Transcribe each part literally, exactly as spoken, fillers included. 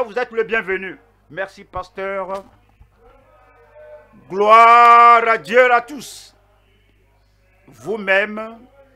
pasteur, vous êtes le bienvenu. Merci, pasteur. Gloire à Dieu à tous. Vous-même,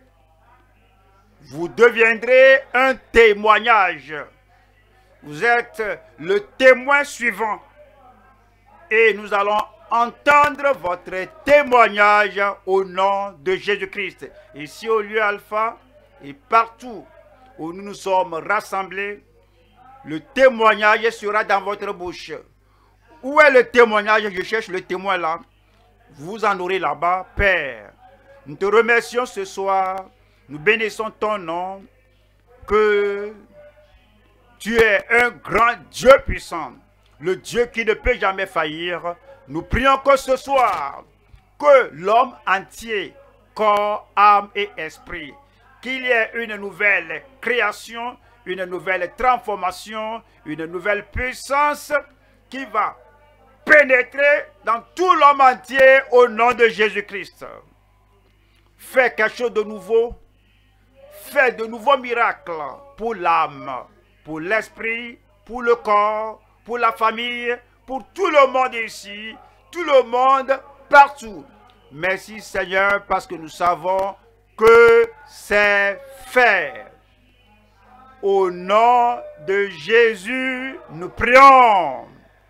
vous deviendrez un témoignage. Vous êtes le témoin suivant. Et nous allons entendre votre témoignage au nom de Jésus-Christ. Ici au lieu Alpha et partout où nous nous sommes rassemblés, le témoignage sera dans votre bouche. Où est le témoignage? Je cherche le témoin là. Vous en aurez là-bas, Père. Nous te remercions ce soir. Nous bénissons ton nom. Que tu es un grand Dieu puissant. Le Dieu qui ne peut jamais faillir. Nous prions que ce soir, que l'homme entier, corps, âme et esprit, qu'il y ait une nouvelle création, une nouvelle transformation, une nouvelle puissance qui va pénétrer dans tout l'homme entier au nom de Jésus-Christ. Fais quelque chose de nouveau. Fais de nouveaux miracles pour l'âme, pour l'esprit, pour le corps, pour la famille, pour tout le monde ici, tout le monde partout. Merci Seigneur parce que nous savons que c'est fait. Au nom de Jésus, nous prions.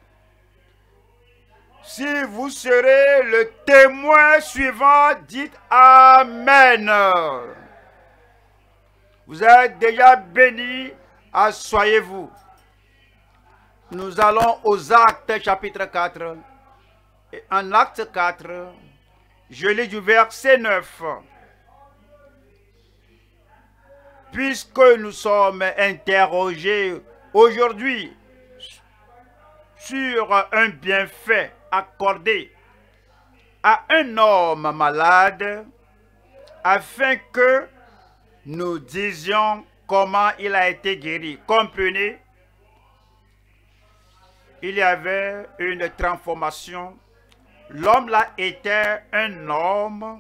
Si vous serez le témoin suivant, dites Amen. Vous êtes déjà bénis, asseyez-vous. Nous allons aux Actes chapitre quatre. Et en Acte quatre, je lis du verset neuf. Puisque nous sommes interrogés aujourd'hui sur un bienfait accordé à un homme malade, afin que nous disions comment il a été guéri. Comprenez, il y avait une transformation. L'homme là était un homme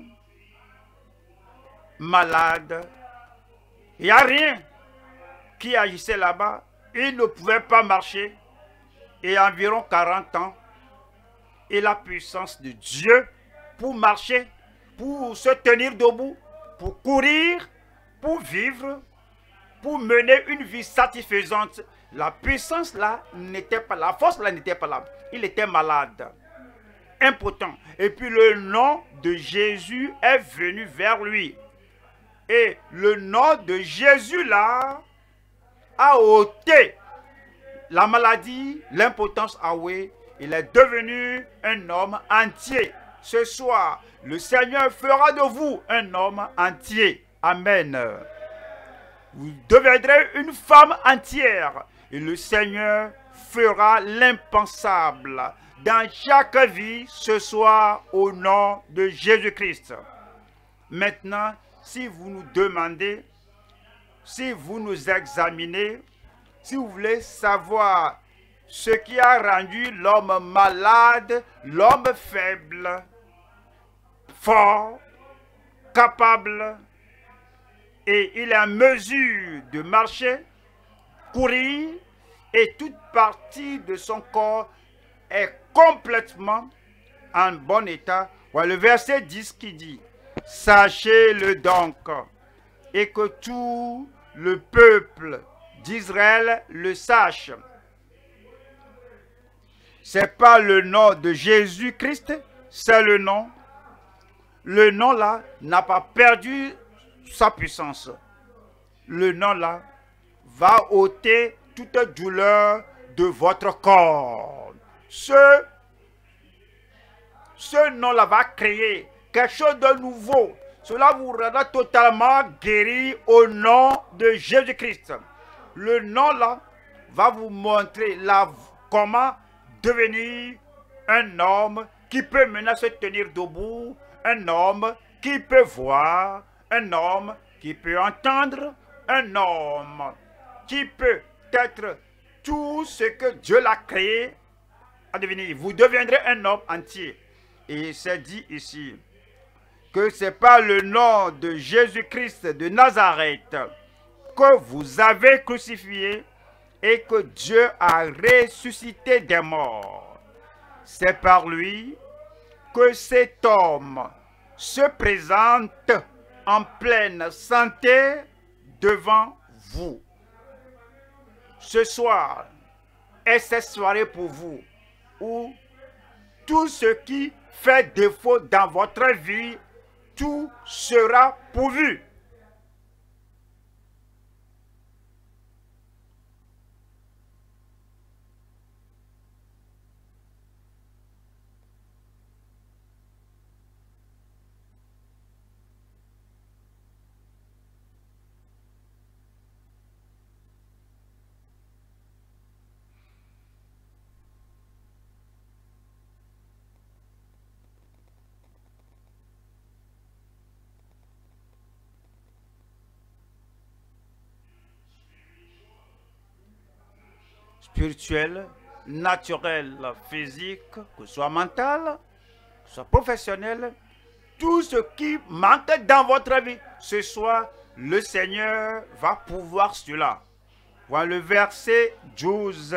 malade. Il n'y a rien qui agissait là-bas. Il ne pouvait pas marcher. Et environ quarante ans. Et la puissance de Dieu pour marcher, pour se tenir debout, pour courir, pour vivre, pour mener une vie satisfaisante. La puissance là n'était pas là, la force là n'était pas là. Il était malade, impotent. Et puis le nom de Jésus est venu vers lui. Et le nom de Jésus là a ôté la maladie, l'impotence à oui. Il est devenu un homme entier. Ce soir, le Seigneur fera de vous un homme entier. Amen. Vous deviendrez une femme entière. Et le Seigneur fera l'impensable dans chaque vie ce soir au nom de Jésus-Christ. Maintenant, si vous nous demandez, si vous nous examinez, si vous voulez savoir ce qui a rendu l'homme malade, l'homme faible, fort, capable, et il est en mesure de marcher, courir, et toute partie de son corps est complètement en bon état. Voilà le verset dix qui dit, « Sachez-le donc, et que tout le peuple d'Israël le sache. » Ce n'est pas le nom de Jésus-Christ, c'est le nom. Le nom là n'a pas perdu sa puissance. Le nom là va ôter toute douleur de votre corps. Ce, ce nom-là va créer quelque chose de nouveau. Cela vous rendra totalement guéri au nom de Jésus-Christ. Le nom-là va vous montrer la, comment devenir un homme qui peut maintenant se tenir debout, un homme qui peut voir, un homme qui peut entendre, un homme qui peut être tout ce que Dieu l'a créé à devenir. Vous deviendrez un homme entier. Et c'est dit ici que ce n'est pas le nom de Jésus-Christ de Nazareth que vous avez crucifié et que Dieu a ressuscité des morts. C'est par lui que cet homme se présente en pleine santé devant vous. Ce soir est cette soirée pour vous où tout ce qui fait défaut dans votre vie, tout sera pourvu. Spirituel, naturel, physique, que ce soit mental, que ce soit professionnel, tout ce qui manque dans votre vie, ce soir, le Seigneur va pouvoir cela. Voilà le verset douze.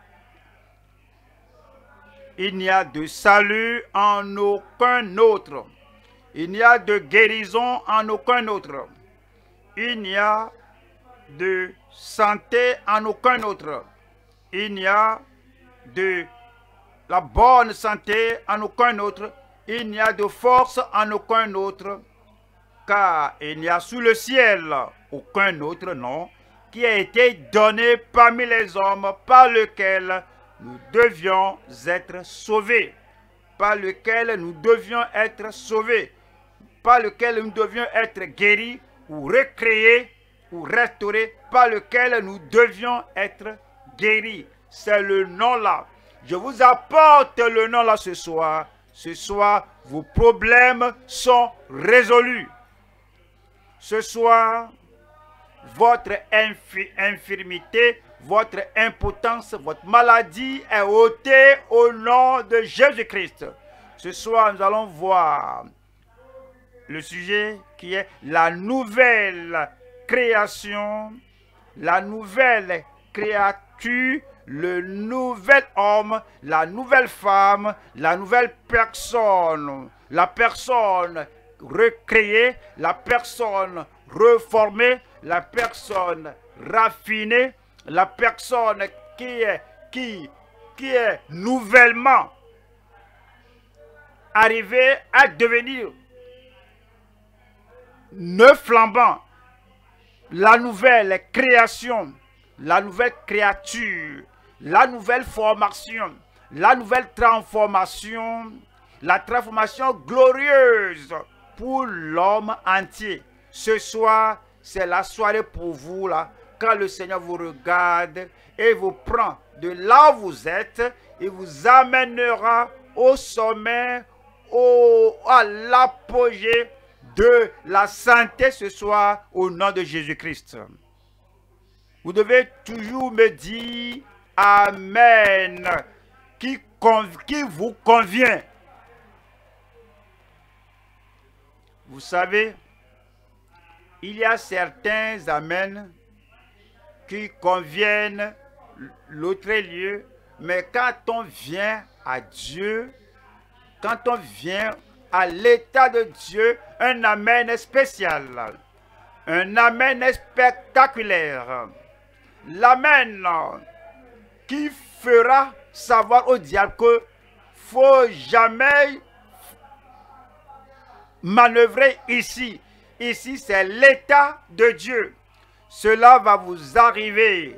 Il n'y a de salut en aucun autre. Il n'y a de guérison en aucun autre. Il n'y a de santé en aucun autre. Il n'y a de la bonne santé en aucun autre. Il n'y a de force en aucun autre. Car il n'y a sous le ciel aucun autre nom qui a été donné parmi les hommes par lequel nous devions être sauvés. Par lequel nous devions être sauvés. Par lequel nous devions être guéris ou recréés ou restaurés. Par lequel nous devions être guéri. C'est le nom là. Je vous apporte le nom là ce soir. Ce soir, vos problèmes sont résolus. Ce soir, votre infi infirmité, votre impotence, votre maladie est ôtée au nom de Jésus-Christ. Ce soir, nous allons voir le sujet qui est la nouvelle création, la nouvelle créature, le nouvel homme, la nouvelle femme, la nouvelle personne, la personne recréée, la personne reformée, la personne raffinée, la personne qui est, qui, qui est nouvellement arrivée à devenir neuf flambant, la nouvelle création, la nouvelle créature, la nouvelle formation, la nouvelle transformation, la transformation glorieuse pour l'homme entier. Ce soir, c'est la soirée pour vous, là, quand le Seigneur vous regarde et vous prend de là où vous êtes et vous amènera au sommet, au, à l'apogée de la santé ce soir au nom de Jésus-Christ. Vous devez toujours me dire Amen, qui, qui vous convient. Vous savez, il y a certains Amen qui conviennent l'autre lieu, mais quand on vient à Dieu, quand on vient à l'état de Dieu, un Amen spécial, un Amen spectaculaire, l'Amen qui fera savoir au diable que faut jamais manœuvrer ici. Ici, c'est l'état de Dieu. Cela va vous arriver.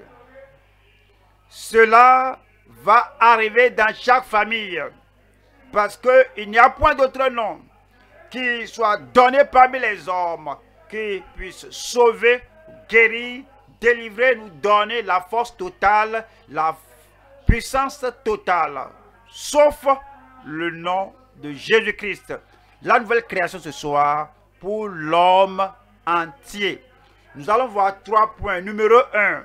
Cela va arriver dans chaque famille. Parce qu'il n'y a point d'autre nom qui soit donné parmi les hommes qui puisse sauver, guérir, délivrer, nous donner la force totale, la puissance totale, sauf le nom de Jésus-Christ. La nouvelle création ce soir pour l'homme entier. Nous allons voir trois points. Numéro un,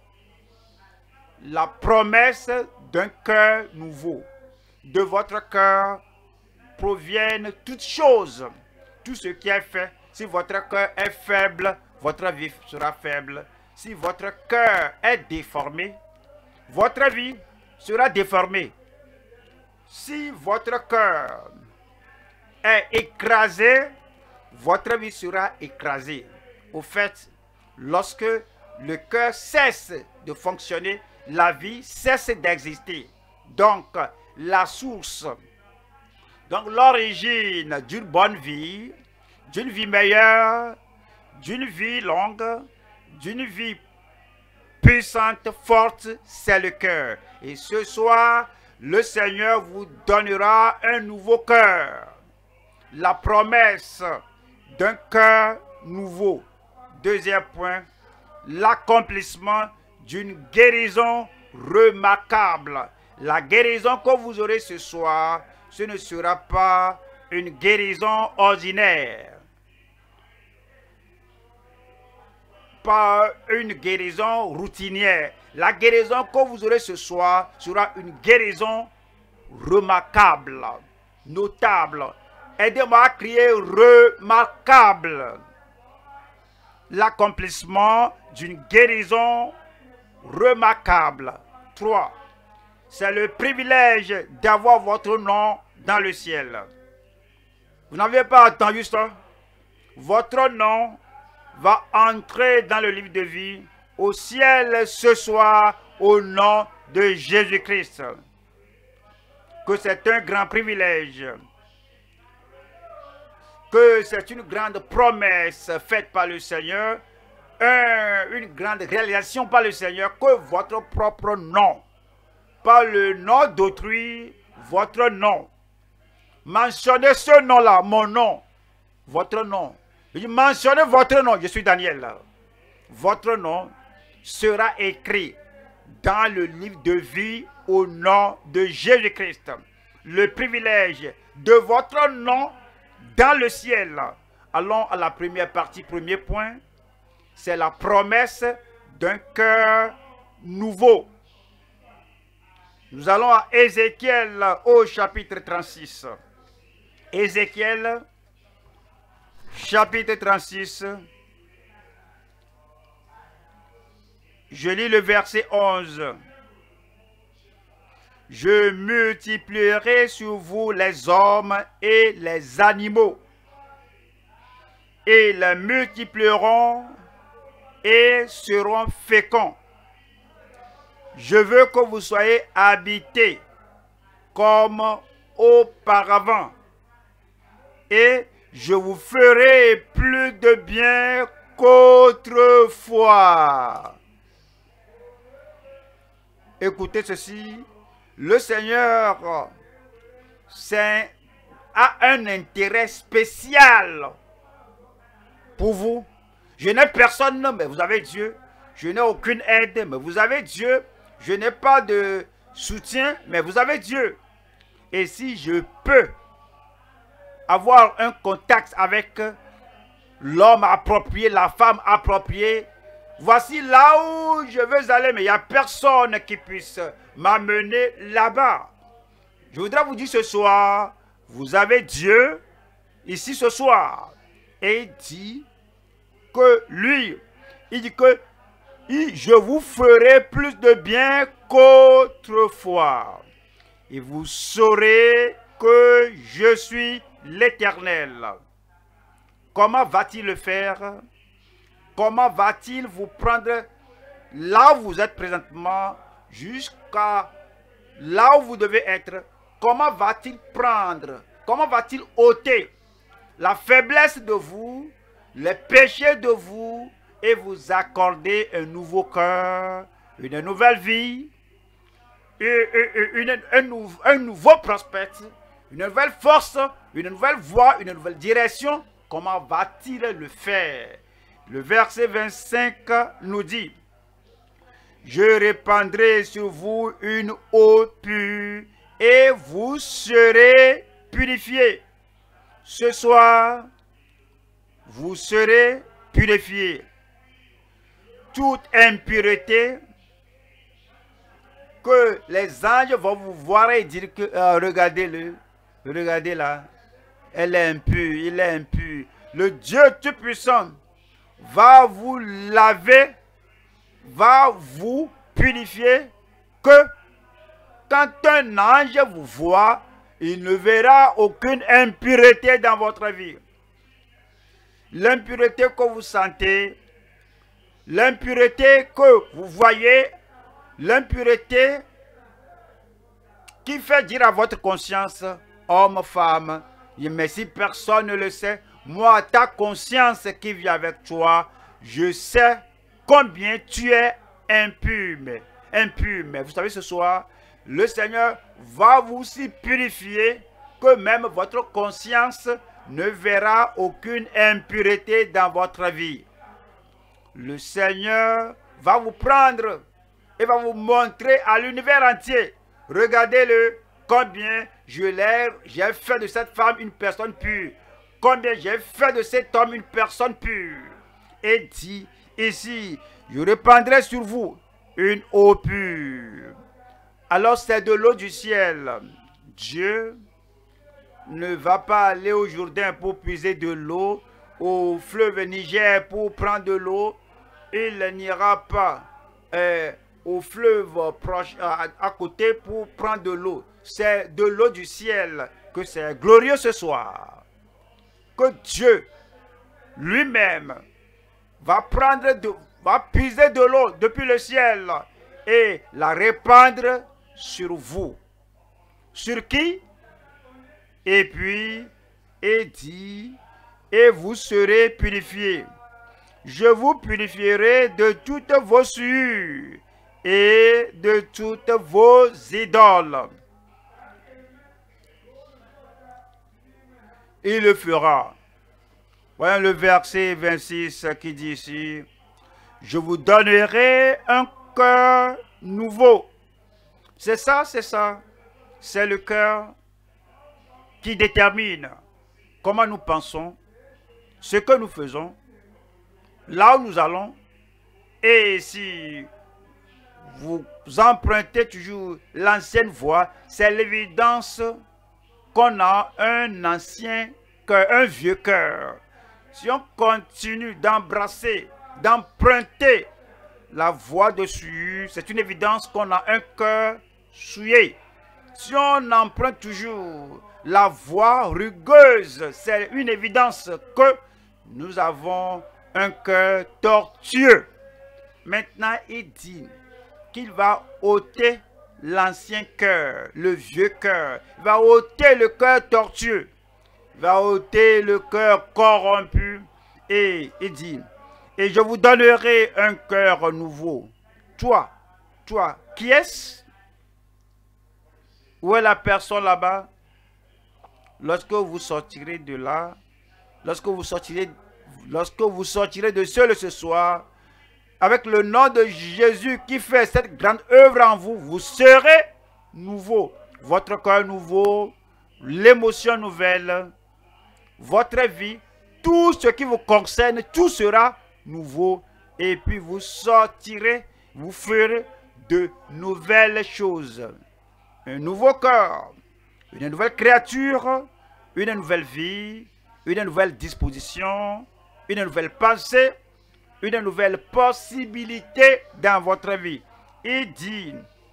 la promesse d'un cœur nouveau. De votre cœur proviennent toutes choses, tout ce qui est fait. Si votre cœur est faible, votre vie sera faible. Si votre cœur est déformé, votre vie sera déformée. Si votre cœur est écrasé, votre vie sera écrasée. Au fait, lorsque le cœur cesse de fonctionner, la vie cesse d'exister. Donc, la source, donc l'origine d'une bonne vie, d'une vie meilleure, d'une vie longue, d'une vie puissante, forte, c'est le cœur. Et ce soir, le Seigneur vous donnera un nouveau cœur. La promesse d'un cœur nouveau. Deuxième point, l'accomplissement d'une guérison remarquable. La guérison que vous aurez ce soir, ce ne sera pas une guérison ordinaire. Pas une guérison routinière. La guérison que vous aurez ce soir sera une guérison remarquable, notable. Aidez-moi à crier remarquable. L'accomplissement d'une guérison remarquable. trois. C'est le privilège d'avoir votre nom dans le ciel. Vous n'avez pas entendu ça? Votre nom va entrer dans le livre de vie au ciel ce soir au nom de Jésus-Christ. Que c'est un grand privilège. Que c'est une grande promesse faite par le Seigneur. Un, une grande réalisation par le Seigneur. Que votre propre nom, pas le nom d'autrui, votre nom. Mentionnez ce nom-là, mon nom, votre nom. Mentionnez votre nom, je suis Daniel. Votre nom sera écrit dans le livre de vie au nom de Jésus-Christ. Le privilège de votre nom dans le ciel. Allons à la première partie, premier point. C'est la promesse d'un cœur nouveau. Nous allons à Ézéchiel au chapitre trente-six. Ézéchiel, chapitre trente-six. Je lis le verset onze. Je multiplierai sur vous les hommes et les animaux. Et les multiplieront et seront féconds. Je veux que vous soyez habités comme auparavant. Et je vous ferai plus de bien qu'autrefois. Écoutez ceci. Le Seigneur a un intérêt spécial pour vous. Je n'ai personne, mais vous avez Dieu. Je n'ai aucune aide, mais vous avez Dieu. Je n'ai pas de soutien, mais vous avez Dieu. Et si je peux avoir un contact avec l'homme approprié, la femme appropriée, voici là où je veux aller, mais il n'y a personne qui puisse m'amener là-bas. Je voudrais vous dire ce soir, vous avez Dieu ici ce soir. Et il dit que lui, il dit que je vous ferai plus de bien qu'autrefois. Et vous saurez que je suis l'Éternel. Comment va-t-il le faire? Comment va-t-il vous prendre là où vous êtes présentement jusqu'à là où vous devez être? Comment va-t-il prendre? Comment va-t-il ôter la faiblesse de vous, les péchés de vous et vous accorder un nouveau cœur, une nouvelle vie, une, une, une, un nouveau prospect, une nouvelle force, une nouvelle voie, une nouvelle direction? Comment va-t-il le faire? Le verset vingt-cinq nous dit: je répandrai sur vous une eau pure et vous serez purifiés. Ce soir, vous serez purifiés. Toute impureté que les anges vont vous voir et dire que euh, regardez-le, regardez là, elle est impure, il est impur. Le Dieu Tout-Puissant va vous laver, va vous purifier que quand un ange vous voit, il ne verra aucune impureté dans votre vie. L'impureté que vous sentez, l'impureté que vous voyez, l'impureté qui fait dire à votre conscience, homme, femme, mais si personne ne le sait, moi, ta conscience qui vit avec toi, je sais combien tu es impur. Impur. Mais vous savez, ce soir, le Seigneur va vous si purifier que même votre conscience ne verra aucune impureté dans votre vie. Le Seigneur va vous prendre et va vous montrer à l'univers entier. Regardez-le, combien je l'ai, j'ai fait de cette femme une personne pure. Combien j'ai fait de cet homme une personne pure. Et dit ici, je répandrai sur vous une eau pure. Alors c'est de l'eau du ciel. Dieu ne va pas aller au Jourdain pour puiser de l'eau, au fleuve Niger pour prendre de l'eau. Il n'ira pas euh, au fleuve proche, à, à côté pour prendre de l'eau. C'est de l'eau du ciel que c'est glorieux ce soir. Que Dieu lui-même va prendre de, va puiser de l'eau depuis le ciel et la répandre sur vous. Sur qui? Et puis, et dit, et vous serez purifiés. Je vous purifierai de toutes vos souillures et de toutes vos idoles. Il le fera. Voyons le verset vingt-six qui dit ici, je vous donnerai un cœur nouveau. C'est ça, c'est ça. C'est le cœur qui détermine comment nous pensons, ce que nous faisons, là où nous allons. Et si vous empruntez toujours l'ancienne voie, c'est l'évidence qu'on a un ancien cœur, un vieux cœur. Si on continue d'embrasser, d'emprunter la voie dessus, c'est une évidence qu'on a un cœur souillé. Si on emprunte toujours la voie rugueuse, c'est une évidence que nous avons un cœur tortueux. Maintenant, il dit qu'il va ôter l'ancien cœur, le vieux cœur. Il va ôter le cœur tortueux. Il va ôter le cœur corrompu. Et il dit, et je vous donnerai un cœur nouveau. Toi, toi, qui est-ce? Où est la personne là-bas? Lorsque vous sortirez de là, lorsque vous sortirez, lorsque vous sortirez de seul ce soir, avec le nom de Jésus qui fait cette grande œuvre en vous, vous serez nouveau. Votre cœur nouveau, l'émotion nouvelle, votre vie, tout ce qui vous concerne, tout sera nouveau. Et puis vous sortirez, vous ferez de nouvelles choses. Un nouveau cœur, une nouvelle créature, une nouvelle vie, une nouvelle disposition, une nouvelle pensée, une nouvelle possibilité dans votre vie. Il dit,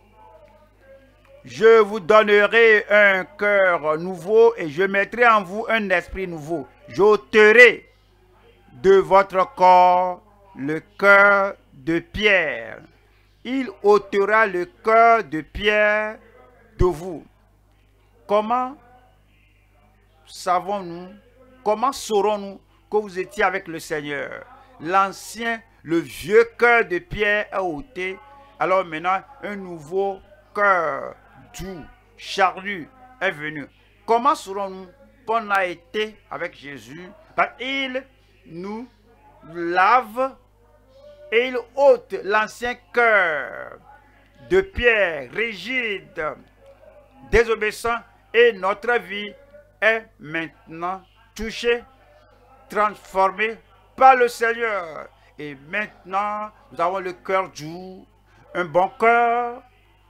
je vous donnerai un cœur nouveau et je mettrai en vous un esprit nouveau. J'ôterai de votre corps le cœur de pierre. Il ôtera le cœur de pierre de vous. Comment savons-nous, comment saurons-nous que vous étiez avec le Seigneur? L'ancien, le vieux cœur de pierre est ôté. Alors maintenant, un nouveau cœur doux, charnu est venu. Comment saurons-nous qu'on a été avec Jésus? Parce qu'il nous lave et il ôte l'ancien cœur de pierre rigide, désobéissant, et notre vie est maintenant touchée, transformée par le Seigneur. Et maintenant, nous avons le cœur doux, un bon cœur,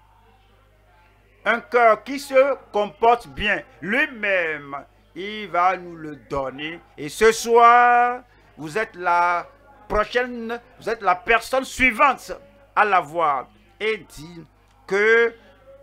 un cœur qui se comporte bien. Lui-même, il va nous le donner. Et ce soir, vous êtes la prochaine, vous êtes la personne suivante à l'avoir. Et dit, que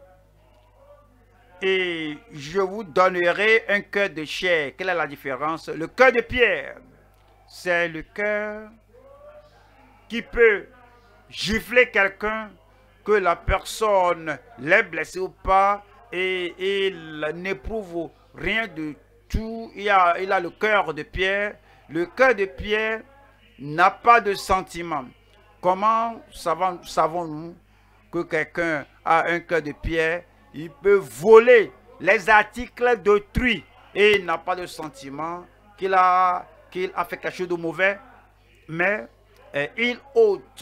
et je vous donnerai un cœur de chair. Quelle est la différence? Le cœur de pierre, c'est le cœur qui peut gifler quelqu'un, que la personne l'ait blessé ou pas, et il n'éprouve rien de tout. Il a, il a le cœur de pierre. Le cœur de pierre n'a pas de sentiment. Comment savons-nous que quelqu'un a un cœur de pierre? Il peut voler les articles d'autrui et il n'a pas de sentiment qu'il a, qu'il a fait quelque chose de mauvais, mais euh, il ôte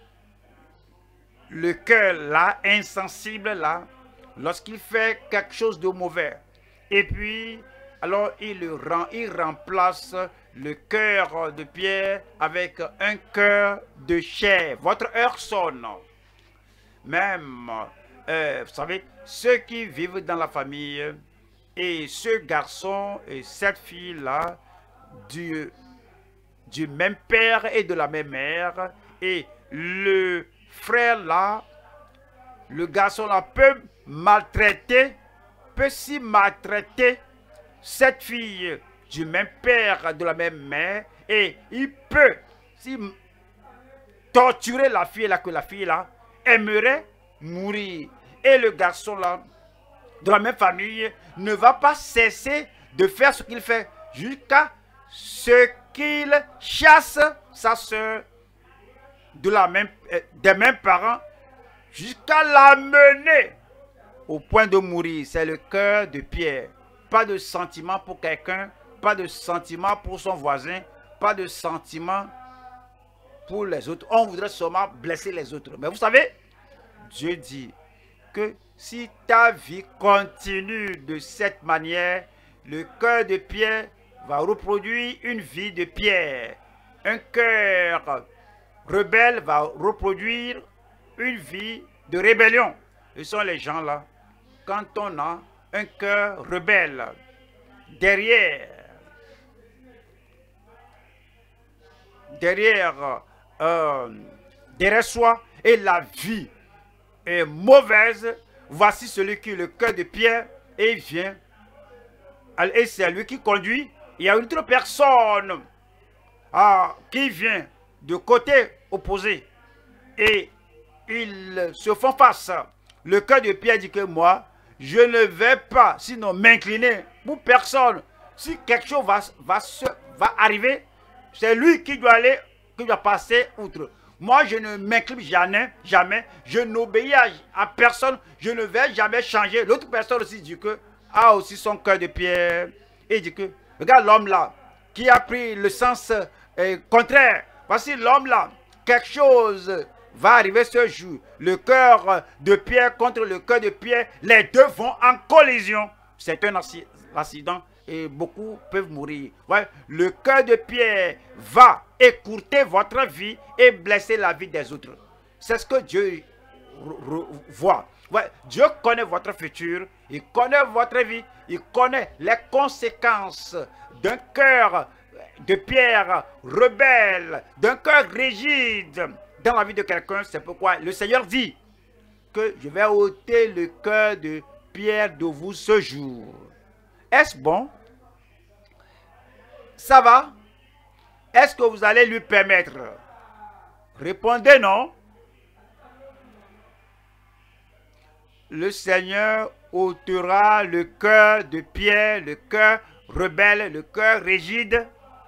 le cœur là, insensible là, lorsqu'il fait quelque chose de mauvais. Et puis, alors il, le rend, il remplace le cœur de pierre avec un cœur de chair. Votre heure sonne. Même, euh, vous savez, ceux qui vivent dans la famille et ce garçon et cette fille-là, du, du même père et de la même mère, et le frère-là, le garçon-là peut maltraiter, peut si maltraiter cette fille du même père, de la même mère, et il peut si torturer la fille-là, que la fille-là aimerait mourir. Et le garçon-là, de la même famille, ne va pas cesser de faire ce qu'il fait jusqu'à ce qu'il chasse sa soeur de la même, des mêmes parents, jusqu'à l'amener au point de mourir. C'est le cœur de pierre. Pas de sentiment pour quelqu'un, pas de sentiment pour son voisin, pas de sentiment pour les autres. On voudrait seulement blesser les autres. Mais vous savez, Dieu dit que si ta vie continue de cette manière, le cœur de pierre va reproduire une vie de pierre. Un cœur rebelle va reproduire une vie de rébellion. Ce sont les gens là, quand on a un cœur rebelle, derrière, derrière, euh, derrière soi, et la vie est mauvaise, voici celui qui a le cœur de pierre, et il vient, et c'est lui qui conduit. Il y a une autre personne ah, qui vient de côté opposé, et ils se font face. Le cœur de pierre dit que moi, je ne vais pas, sinon m'incliner pour personne. Si quelque chose va, va, se, va arriver, c'est lui qui doit aller, qui doit passer outre. Moi, je ne m'incline jamais, jamais. Je n'obéis à, à personne. Je ne vais jamais changer. L'autre personne aussi dit que a aussi son cœur de pierre. Et dit que, regarde l'homme là, qui a pris le sens euh, contraire. Voici l'homme là, quelque chose va arriver ce jour. Le cœur de pierre contre le cœur de pierre, les deux vont en collision. C'est un accident et beaucoup peuvent mourir. Ouais, le cœur de pierre va écourter votre vie et blesser la vie des autres. C'est ce que Dieu voit. Ouais, Dieu connaît votre futur, il connaît votre vie, il connaît les conséquences d'un cœur de pierre rebelle, d'un cœur rigide dans la vie de quelqu'un. C'est pourquoi le Seigneur dit que je vais ôter le cœur de pierre de vous ce jour. Est-ce bon? Ça va? Est-ce que vous allez lui permettre? Répondez non. Le Seigneur ôtera le cœur de pierre, le cœur rebelle, le cœur rigide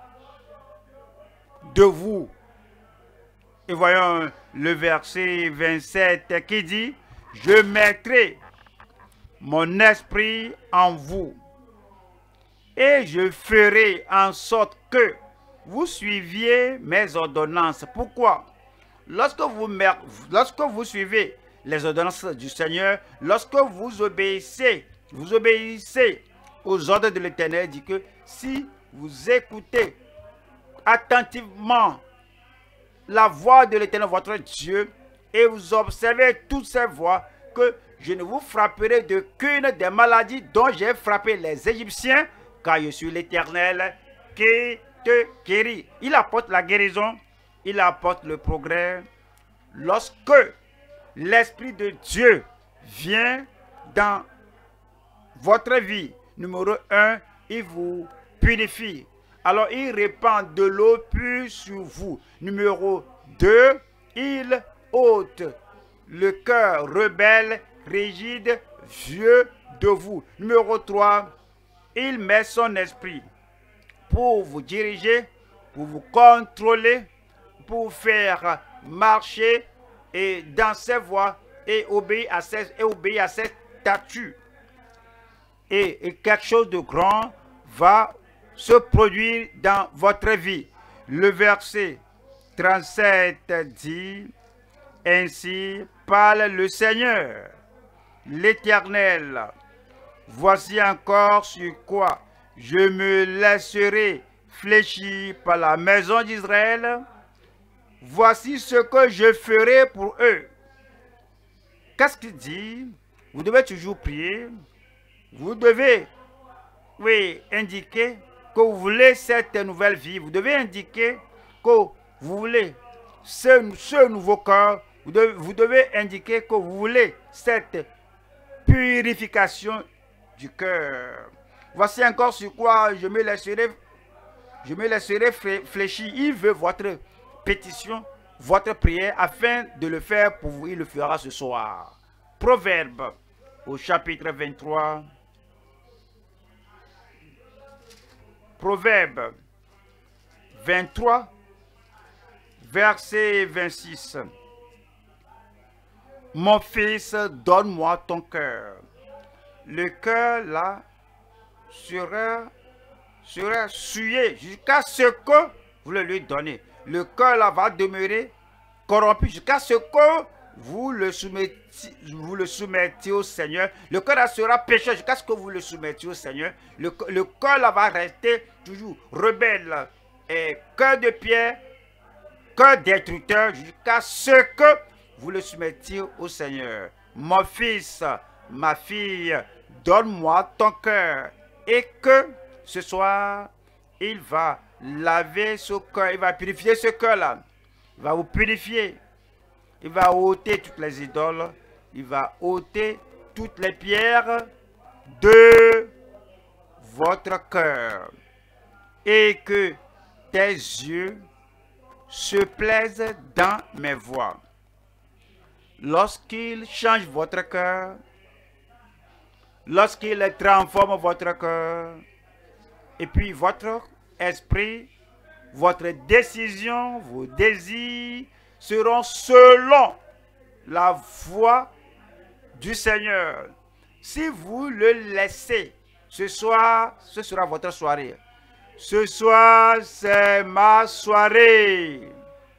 de vous. Et voyons le verset vingt-sept qui dit, « Je mettrai mon esprit en vous et je ferai en sorte que vous suiviez mes ordonnances. » Pourquoi? Lorsque vous, lorsque vous suivez les ordonnances du Seigneur, lorsque vous obéissez, vous obéissez aux ordres de l'Éternel, dit que si vous écoutez attentivement la voix de l'Éternel, votre Dieu, et vous observez toutes ces voix, que je ne vous frapperai d'aucune des maladies dont j'ai frappé les Égyptiens, car je suis l'Éternel qui te guérit. Il apporte la guérison, il apporte le progrès. Lorsque l'Esprit de Dieu vient dans votre vie. Numéro un, il vous purifie. Alors il répand de l'eau pure sur vous. Numéro deux, il ôte le cœur rebelle, rigide, vieux de vous. Numéro trois, il met son esprit pour vous diriger, pour vous contrôler, pour vous faire marcher et dans ses voies et obéir à ses, et obéir à ses statuts. Et, et quelque chose de grand va se produire dans votre vie. Le verset trente-sept dit, ainsi parle le Seigneur, l'Éternel. Voici encore sur quoi je me laisserai fléchir par la maison d'Israël. Voici ce que je ferai pour eux. Qu'est-ce qu'il dit? Vous devez toujours prier. Vous devez, oui, indiquer que vous voulez cette nouvelle vie. Vous devez indiquer que vous voulez ce, ce nouveau cœur. Vous devez, vous devez indiquer que vous voulez cette purification du cœur. Voici encore sur quoi je me laisserai, je me laisserai fléchir. Il veut votre pétition, votre prière, afin de le faire pour vous. Il le fera ce soir. Proverbe au chapitre vingt-trois. Proverbe vingt-trois, verset vingt-six. Mon fils, donne-moi ton cœur. Le cœur là sera, sera souillé jusqu'à ce que vous le lui donnez. Le cœur là va demeurer corrompu jusqu'à ce que vous le soumettiez, vous le soumettiez au Seigneur. Le cœur là sera pécheur jusqu'à ce que vous le soumettiez au Seigneur. Le, le cœur là va rester toujours rebelle et cœur de pierre, cœur destructeur jusqu'à ce que vous le soumettiez au Seigneur. Mon fils, ma fille, donne-moi ton cœur. Et que ce soir, il va laver ce cœur, il va purifier ce cœur-là. Il va vous purifier. Il va ôter toutes les idoles. Il va ôter toutes les pierres de votre cœur. Et que tes yeux se plaisent dans mes voies. Lorsqu'il change votre cœur, lorsqu'il transforme votre cœur, et puis votre esprit, votre décision, vos désirs seront selon la voix du Seigneur. Si vous le laissez, ce soir, ce sera votre soirée. Ce soir, c'est ma soirée.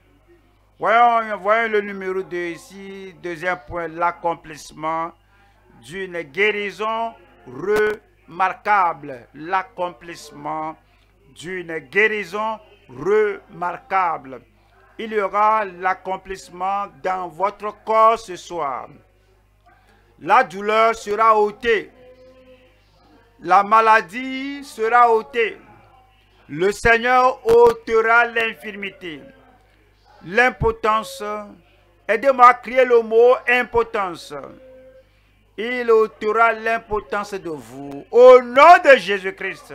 Voyons, voyons le numéro deux ici. Deuxième point, l'accomplissement d'une guérison remarquable. L'accomplissement d'une guérison remarquable. Il y aura l'accomplissement dans votre corps ce soir. La douleur sera ôtée. La maladie sera ôtée. Le Seigneur ôtera l'infirmité. L'impotence. Aidez-moi à crier le mot impotence. Il ôtera l'impotence de vous. Au nom de Jésus-Christ.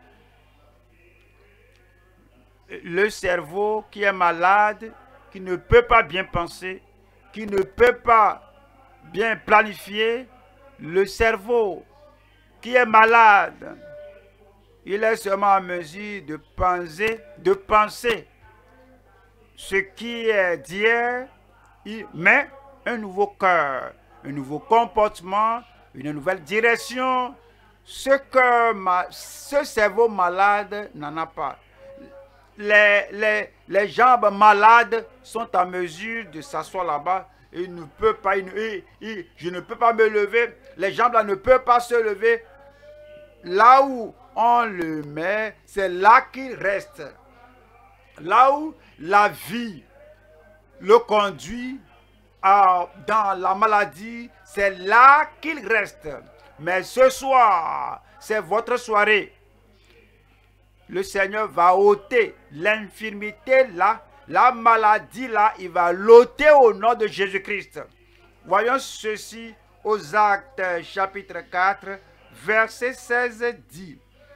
Le cerveau qui est malade, qui ne peut pas bien penser, qui ne peut pas bien planifier, le cerveau qui est malade, il est seulement en mesure de penser, de penser ce qui est d'hier, mais un nouveau cœur, un nouveau comportement, une nouvelle direction. Ce, que ma, ce cerveau malade n'en a pas. Les, les, les jambes malades sont en mesure de s'asseoir là-bas. Il ne peut pas, il, il, il, je ne peux pas me lever. Les jambes là ne peuvent pas se lever. Là où on le met, c'est là qu'il reste. Là où la vie le conduit à, dans la maladie, c'est là qu'il reste. Mais ce soir, c'est votre soirée. Le Seigneur va ôter l'infirmité là, la maladie là, il va l'ôter au nom de Jésus-Christ. Voyons ceci aux Actes chapitre quatre, verset seize dit,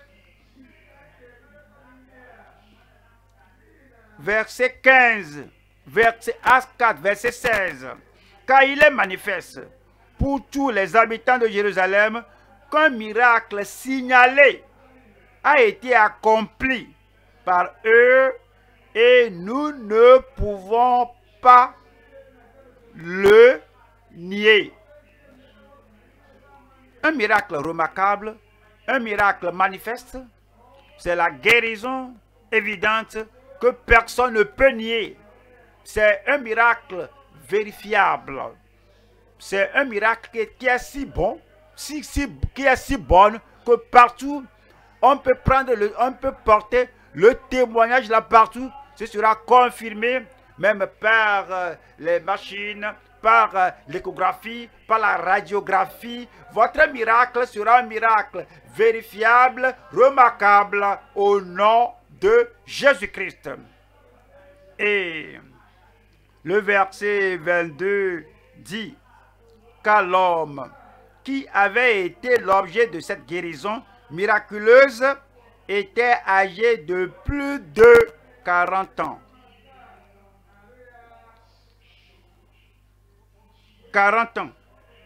verset quinze, verset Actes quatre, verset seize, car il est manifeste pour tous les habitants de Jérusalem qu'un miracle signalé a été accompli par eux et nous ne pouvons pas le nier. Un miracle remarquable, un miracle manifeste, c'est la guérison évidente que personne ne peut nier. C'est un miracle vérifiable. C'est un miracle qui est, qui est si bon, si, si, qui est si bonne que partout, on peut prendre le, on peut porter le témoignage là partout. Ce sera confirmé même par euh, les machines, par euh, l'échographie, par la radiographie. Votre miracle sera un miracle vérifiable, remarquable au nom de Jésus-Christ. Et le verset vingt-deux dit, car l'homme qui avait été l'objet de cette guérison miraculeuse était âgé de plus de quarante ans. quarante ans.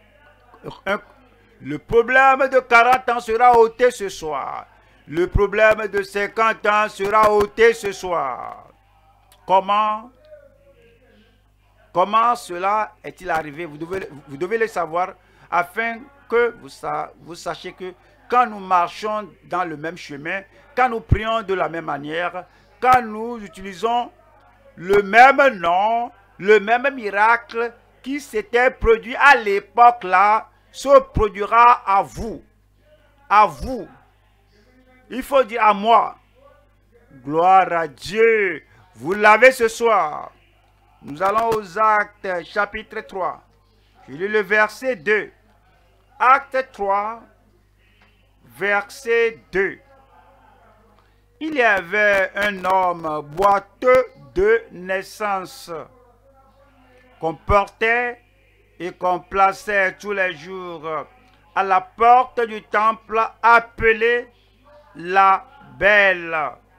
Le problème de quarante ans sera ôté ce soir. Le problème de cinquante ans sera ôté ce soir. Comment? Comment cela est-il arrivé? Vous devez, vous devez le savoir afin que vous, sa, vous sachiez que quand nous marchons dans le même chemin, quand nous prions de la même manière, quand nous utilisons le même nom, le même miracle qui s'était produit à l'époque là, se produira à vous. À vous. Il faut dire à moi. Gloire à Dieu. Vous l'avez ce soir. Nous allons aux Actes chapitre trois. Je lis le verset deux. Acte trois, verset deux. Il y avait un homme boiteux de naissance qu'on portait et qu'on plaçait tous les jours à la porte du temple appelé la Belle.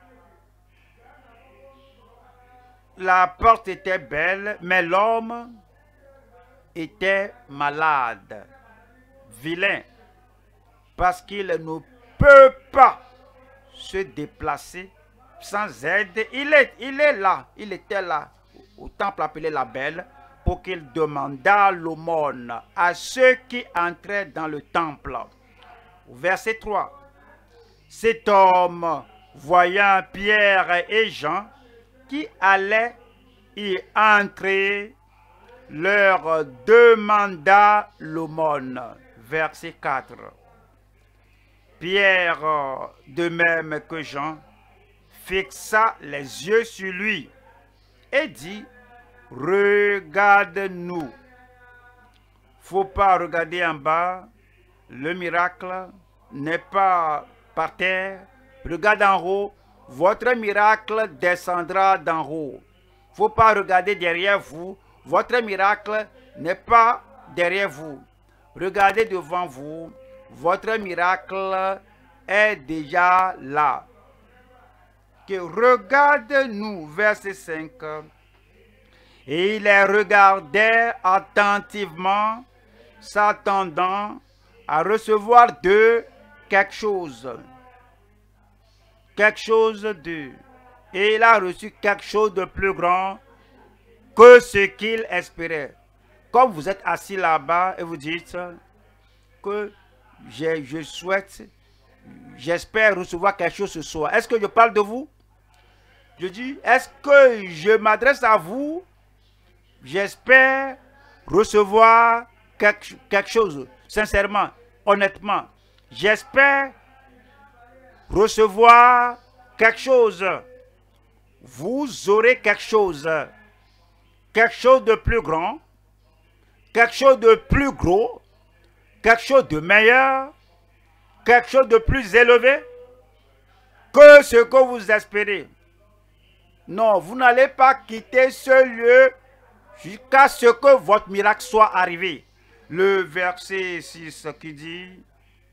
La porte était belle, mais l'homme était malade, vilain, parce qu'il ne peut pas se déplacer sans aide. Il est, il est là, il était là, au temple appelé la Belle, pour qu'il demandât l'aumône à ceux qui entraient dans le temple. Au verset trois, cet homme, voyant Pierre et Jean, qui allaient y entrer, leur demanda l'aumône. Verset quatre. Pierre, de même que Jean, fixa les yeux sur lui et dit, « Regarde-nous. » Faut pas regarder en bas. Le miracle n'est pas par terre. Regarde en haut. Votre miracle descendra d'en haut. Faut pas regarder derrière vous. Votre miracle n'est pas derrière vous. Regardez devant vous. Votre miracle est déjà là. Que regarde-nous, verset cinq. Et il les regardait attentivement, s'attendant à recevoir d'eux quelque chose. Quelque chose d'eux. Et il a reçu quelque chose de plus grand que ce qu'il espérait. Comme vous êtes assis là-bas et vous dites que je, je souhaite, j'espère recevoir quelque chose ce soir. Est-ce que je parle de vous? Je dis, est-ce que je m'adresse à vous? J'espère recevoir quelque, quelque chose, sincèrement, honnêtement. J'espère recevoir quelque chose. Vous aurez quelque chose. Quelque chose de plus grand. Quelque chose de plus gros. Quelque chose de meilleur. Quelque chose de plus élevé que ce que vous espérez. Non, vous n'allez pas quitter ce lieu jusqu'à ce que votre miracle soit arrivé. le verset six qui dit,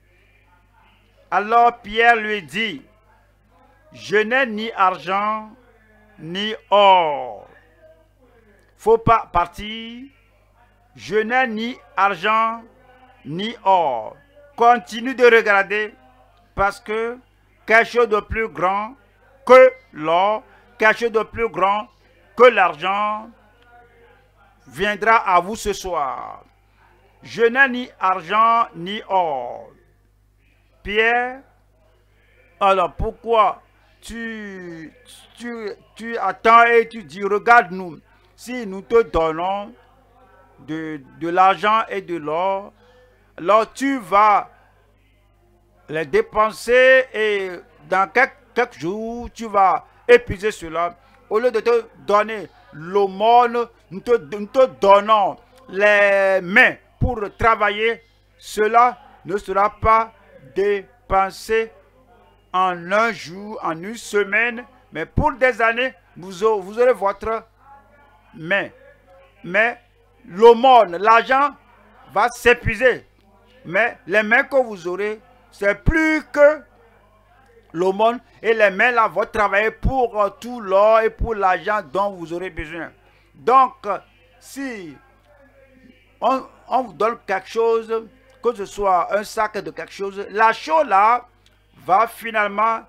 alors Pierre lui dit, je n'ai ni argent ni or. Faut pas partir. Je n'ai ni argent ni or. Continue de regarder parce que quelque chose de plus grand que l'or, quelque chose de plus grand que l'argent viendra à vous ce soir. Je n'ai ni argent ni or. Pierre, alors pourquoi tu, tu, tu attends et tu dis, regarde-nous, si nous te donnons de, de l'argent et de l'or, alors tu vas les dépenser et dans quelques, quelques jours, tu vas épuiser cela. Au lieu de te donner l'aumône, nous te, nous te donnons les mains pour travailler. Cela ne sera pas dépensé en un jour, en une semaine, mais pour des années, vous aurez, vous aurez votre main. Mais l'aumône, l'argent va s'épuiser. Mais les mains que vous aurez, c'est plus que l'aumône. Et les mains là vont travailler pour euh, tout l'or et pour l'argent dont vous aurez besoin. Donc, euh, si on, on vous donne quelque chose, que ce soit un sac de quelque chose, la chose là va finalement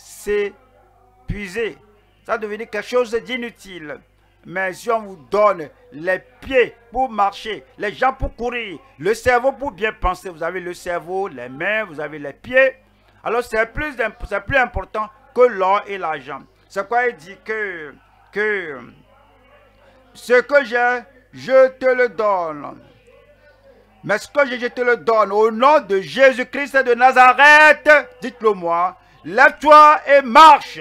s'épuiser. Ça va devenir quelque chose d'inutile. Mais si on vous donne les pieds pour marcher, les jambes pour courir, le cerveau pour bien penser, vous avez le cerveau, les mains, vous avez les pieds, alors c'est plus, c'est plus important que l'or et l'argent. C'est quoi il dit que, que ce que j'ai, je te le donne. Mais ce que j'ai, je te le donne au nom de Jésus-Christ de Nazareth, dites-le moi, lève-toi et marche.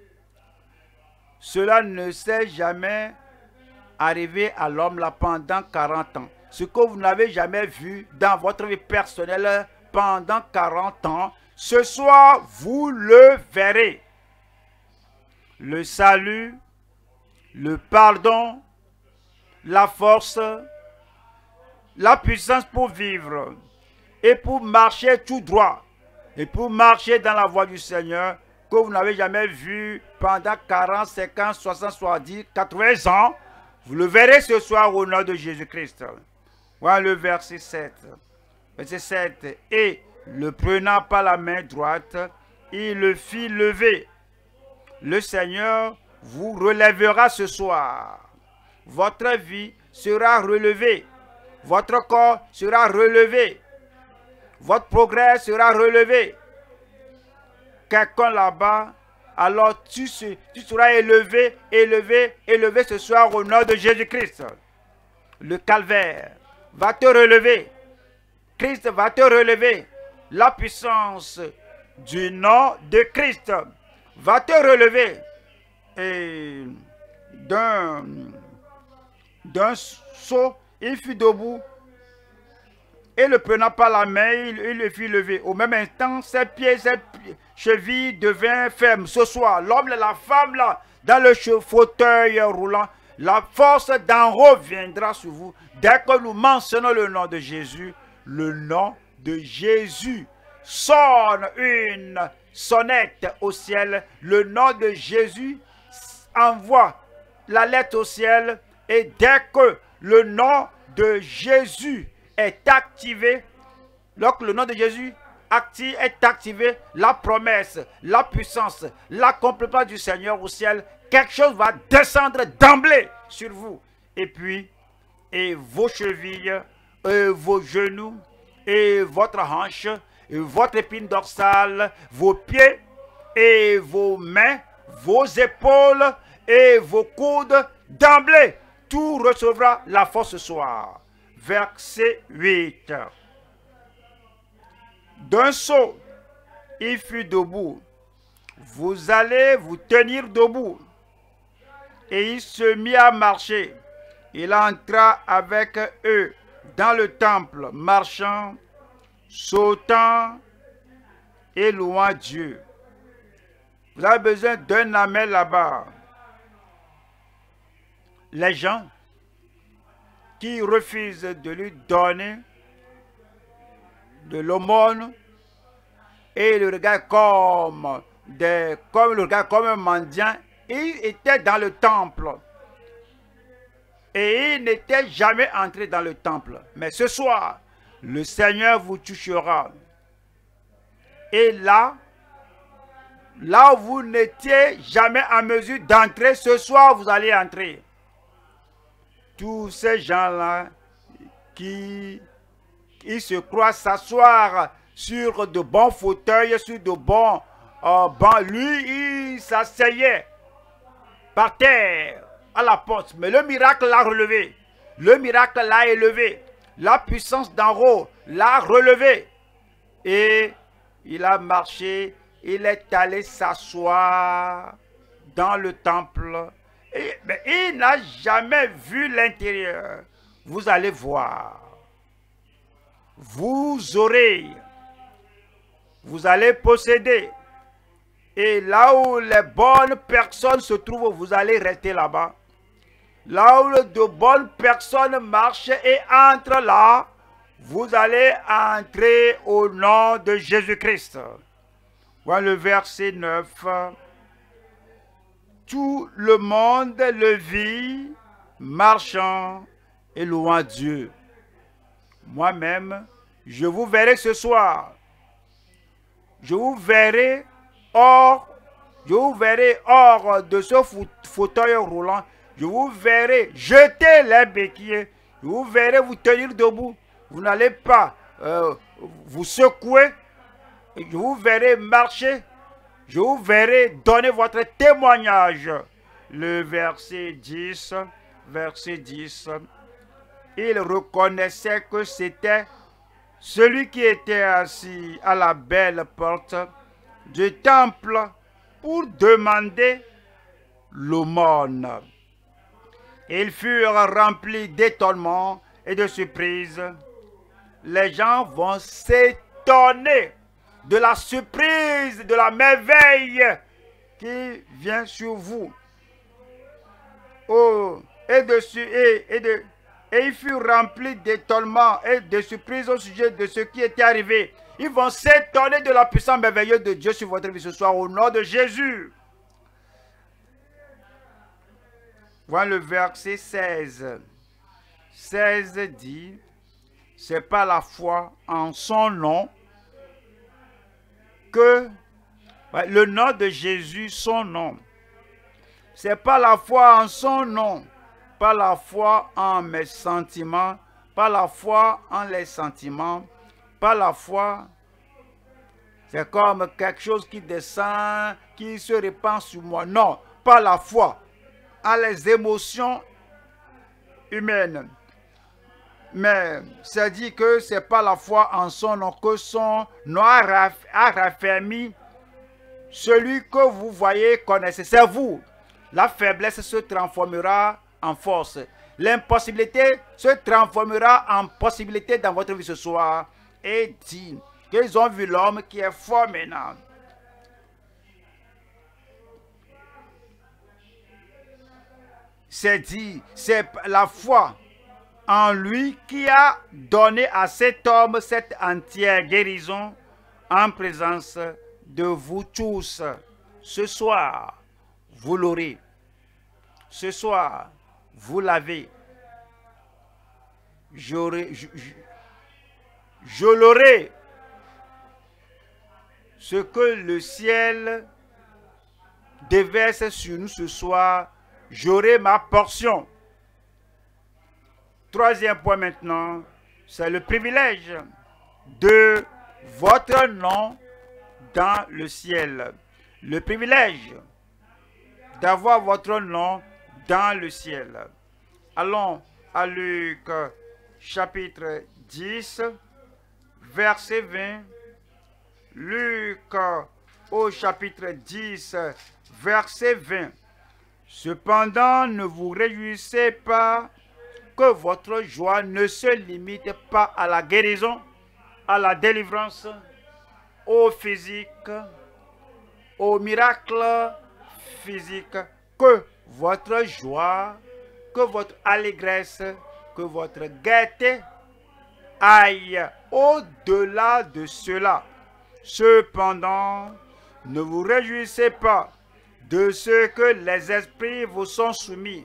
Cela ne s'est jamais arrivé à l'homme là pendant quarante ans. Ce que vous n'avez jamais vu dans votre vie personnelle pendant quarante ans, ce soir, vous le verrez. Le salut, le pardon, la force, la puissance pour vivre et pour marcher tout droit et pour marcher dans la voie du Seigneur que vous n'avez jamais vu pendant quarante, cinquante, soixante, soixante-dix, quatre-vingts ans. Vous le verrez ce soir au nom de Jésus-Christ. Voilà le verset sept. Verset sept. Et le prenant par la main droite, il le fit lever. Le Seigneur vous relèvera ce soir. Votre vie sera relevée. Votre corps sera relevé. Votre progrès sera relevé. Quelqu'un là-bas, alors tu, tu seras élevé, élevé, élevé ce soir au nom de Jésus-Christ. Le calvaire va te relever. Christ va te relever. La puissance du nom de Christ va te relever. Et d'un d'un saut, il fut debout. Et le prenant par la main, il, il le fit lever. Au même instant, ses pieds, ses chevilles devinrent fermes. Ce soir, l'homme et la femme, là, dans le fauteuil roulant, la force d'en haut viendra sur vous. Dès que nous mentionnons le nom de Jésus, le nom de Jésus sonne une sonnette au ciel. Le nom de Jésus envoie la lettre au ciel. Et dès que le nom de Jésus est activé, lorsque le nom de Jésus active, est activé, la promesse, la puissance, l'accomplissement du Seigneur au ciel, quelque chose va descendre d'emblée sur vous. Et puis, et vos chevilles, et vos genoux, et votre hanche, et votre épine dorsale, vos pieds, et vos mains, vos épaules, et vos coudes, d'emblée, tout recevra la force ce soir. Verset huit. D'un saut, il fut debout. Vous allez vous tenir debout. Et il se mit à marcher. Il entra avec eux dans le temple, marchant, sautant et louant Dieu. Vous avez besoin d'un amen là-bas. Les gens qui refusent de lui donner de l'aumône et le regard comme, des, comme le regard comme un mendiant. Il était dans le temple et il n'était jamais entré dans le temple. Mais ce soir, le Seigneur vous touchera. Et là, là où vous n'étiez jamais en mesure d'entrer, ce soir, vous allez entrer. Tous ces gens-là qui, qui se croient s'asseoir sur de bons fauteuils, sur de bons euh, bancs, lui, il s'asseyait par terre à la porte. Mais le miracle l'a relevé. Le miracle l'a élevé. La puissance d'en haut l'a relevé. Et il a marché. Il est allé s'asseoir dans le temple. Et, mais il n'a jamais vu l'intérieur. Vous allez voir. Vous aurez. Vous allez posséder. Et là où les bonnes personnes se trouvent, vous allez rester là-bas. Là où de bonnes personnes marchent et entrent là, vous allez entrer au nom de Jésus-Christ. Voilà le verset neuf. Tout le monde le vit, marchant et louant Dieu. Moi-même, je vous verrai ce soir. Je vous verrai hors, je vous verrai hors de ce fauteuil roulant. Je vous verrai jeter les béquilles. Je vous verrai vous tenir debout. Vous n'allez pas euh, vous secouer. Je vous verrai marcher. Je vous verrai donner votre témoignage. Le verset dix, verset dix. Il reconnaissait que c'était celui qui était assis à la belle porte du temple pour demander l'aumône. Ils furent remplis d'étonnement et de surprise. Les gens vont s'étonner de la surprise, de la merveille qui vient sur vous. Oh, et, de, et, et, de, et ils furent remplis d'étonnement et de surprise au sujet de ce qui était arrivé. Ils vont s'étonner de la puissance merveilleuse de Dieu sur votre vie ce soir au nom de Jésus. Voilà le verset seize. seize dit, c'est pas la foi en son nom que le nom de Jésus, son nom. C'est pas la foi en son nom, pas la foi en mes sentiments, pas la foi en les sentiments, pas la foi. C'est comme quelque chose qui descend, qui se répand sur moi. Non, pas la foi en les émotions humaines. Mais c'est dit que ce n'est pas la foi en son nom, que son nom a raffermi celui que vous voyez, connaissez. C'est vous. La faiblesse se transformera en force. L'impossibilité se transformera en possibilité dans votre vie ce soir. Et dit qu'ils ont vu l'homme qui est fort maintenant. C'est dit, c'est la foi en lui qui a donné à cet homme cette entière guérison en présence de vous tous. Ce soir, vous l'aurez. Ce soir, vous l'avez. J'aurai, je, je, je l'aurai. Ce que le ciel déverse sur nous ce soir, j'aurai ma portion. Troisième point maintenant, c'est le privilège de votre nom dans le ciel. Le privilège d'avoir votre nom dans le ciel. Allons à Luc chapitre dix, verset vingt. Luc au chapitre dix, verset vingt. Cependant, ne vous réjouissez pas que votre joie ne se limite pas à la guérison, à la délivrance, au physique, au miracle physique, que votre joie, que votre allégresse, que votre gaieté aille au-delà de cela. Cependant, ne vous réjouissez pas de ce que les esprits vous sont soumis.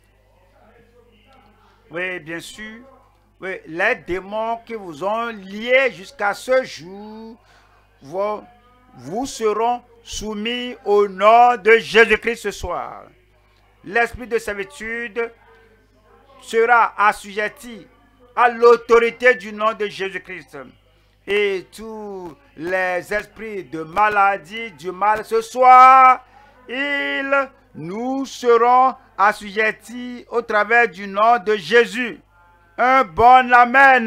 Oui, bien sûr. Oui, les démons qui vous ont liés jusqu'à ce jour, vous, vous seront soumis au nom de Jésus-Christ ce soir. L'esprit de servitude sera assujetti à l'autorité du nom de Jésus-Christ. Et tous les esprits de maladie, du mal, ce soir, ils nous seront assujettis au travers du nom de Jésus. Un bon amen.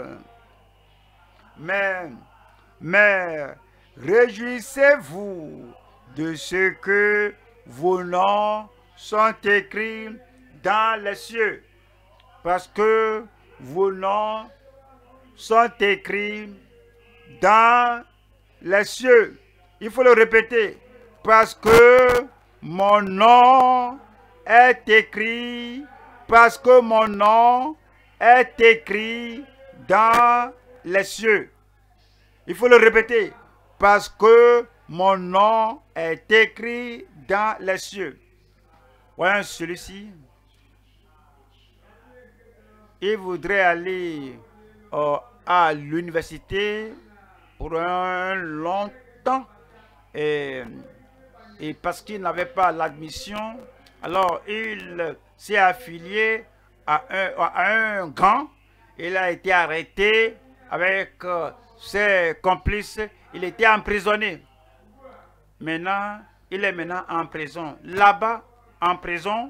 Mais, mais, réjouissez-vous de ce que vos noms sont écrits dans les cieux, parce que vos noms sont écrits dans les cieux. Il faut le répéter, parce que mon nom est écrit, parce que mon nom est écrit dans les cieux. Il faut le répéter, parce que mon nom est écrit dans les cieux. Voyons celui-ci. Il voudrait aller euh, à l'université pour un long temps. Et, et parce qu'il n'avait pas l'admission, alors il s'est affilié à un, à un gang. Il a été arrêté avec euh, ses complices. Il était emprisonné. Maintenant, il est maintenant en prison. Là-bas, en prison,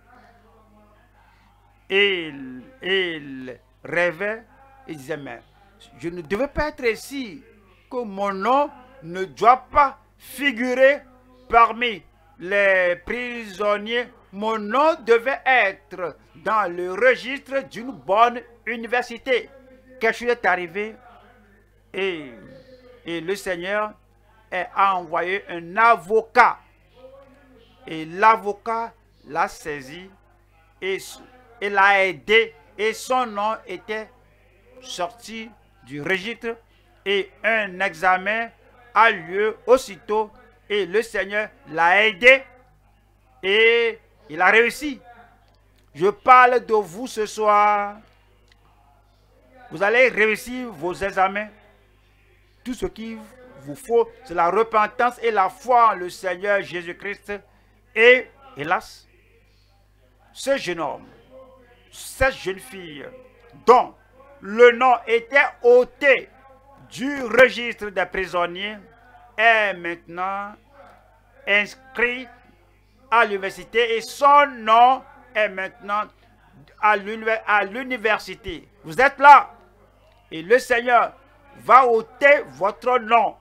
il, il rêvait, il disait, mais je ne devais pas être ici, que mon nom ne doit pas figurer parmi les prisonniers. Mon nom devait être dans le registre d'une bonne université. Quelque chose est arrivé et, et le Seigneur a envoyé un avocat. Et l'avocat l'a saisi et, et l'a aidé. Et son nom était sorti du registre. Et un examen a lieu aussitôt. Et le Seigneur l'a aidé. Et il a réussi. Je parle de vous ce soir. Vous allez réussir vos examens. Tout ce qu'il vous faut, c'est la repentance et la foi en le Seigneur Jésus-Christ. Et, hélas, ce jeune homme, cette jeune fille, dont le nom était ôté du registre des prisonniers, est maintenant inscrit à l'université et son nom est maintenant à l'université. Vous êtes là et le Seigneur va ôter votre nom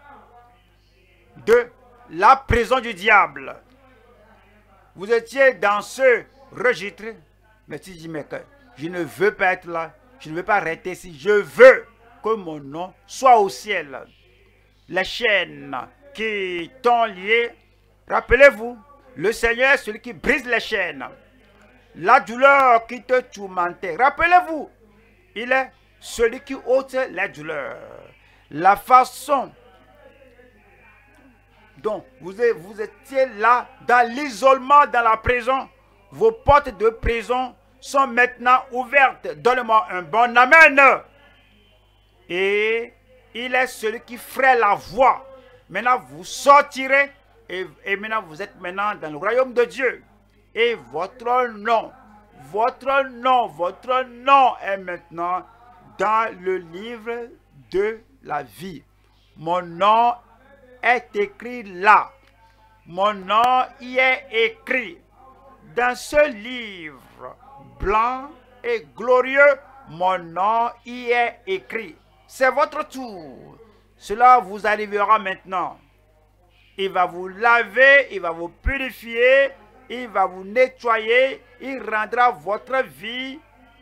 de la prison du diable. Vous étiez dans ce registre, mais tu dis, mais que je ne veux pas être là, je ne veux pas rester ici, je veux que mon nom soit au ciel. Les chaînes qui t'ont lié, rappelez-vous, le Seigneur est celui qui brise les chaînes. La douleur qui te tourmentait, rappelez-vous, il est celui qui ôte les douleurs. La façon dont vous, vous étiez là, dans l'isolement, dans la prison, vos portes de prison sont maintenant ouvertes. Donne-moi un bon amen. Et il est celui qui ferait la voie. Maintenant, vous sortirez et, et maintenant, vous êtes maintenant dans le royaume de Dieu. Et votre nom, votre nom, votre nom est maintenant dans le livre de la vie. Mon nom est écrit là. Mon nom y est écrit. Dans ce livre blanc et glorieux, mon nom y est écrit. C'est votre tour. Cela vous arrivera maintenant. Il va vous laver, il va vous purifier, il va vous nettoyer, il rendra votre vie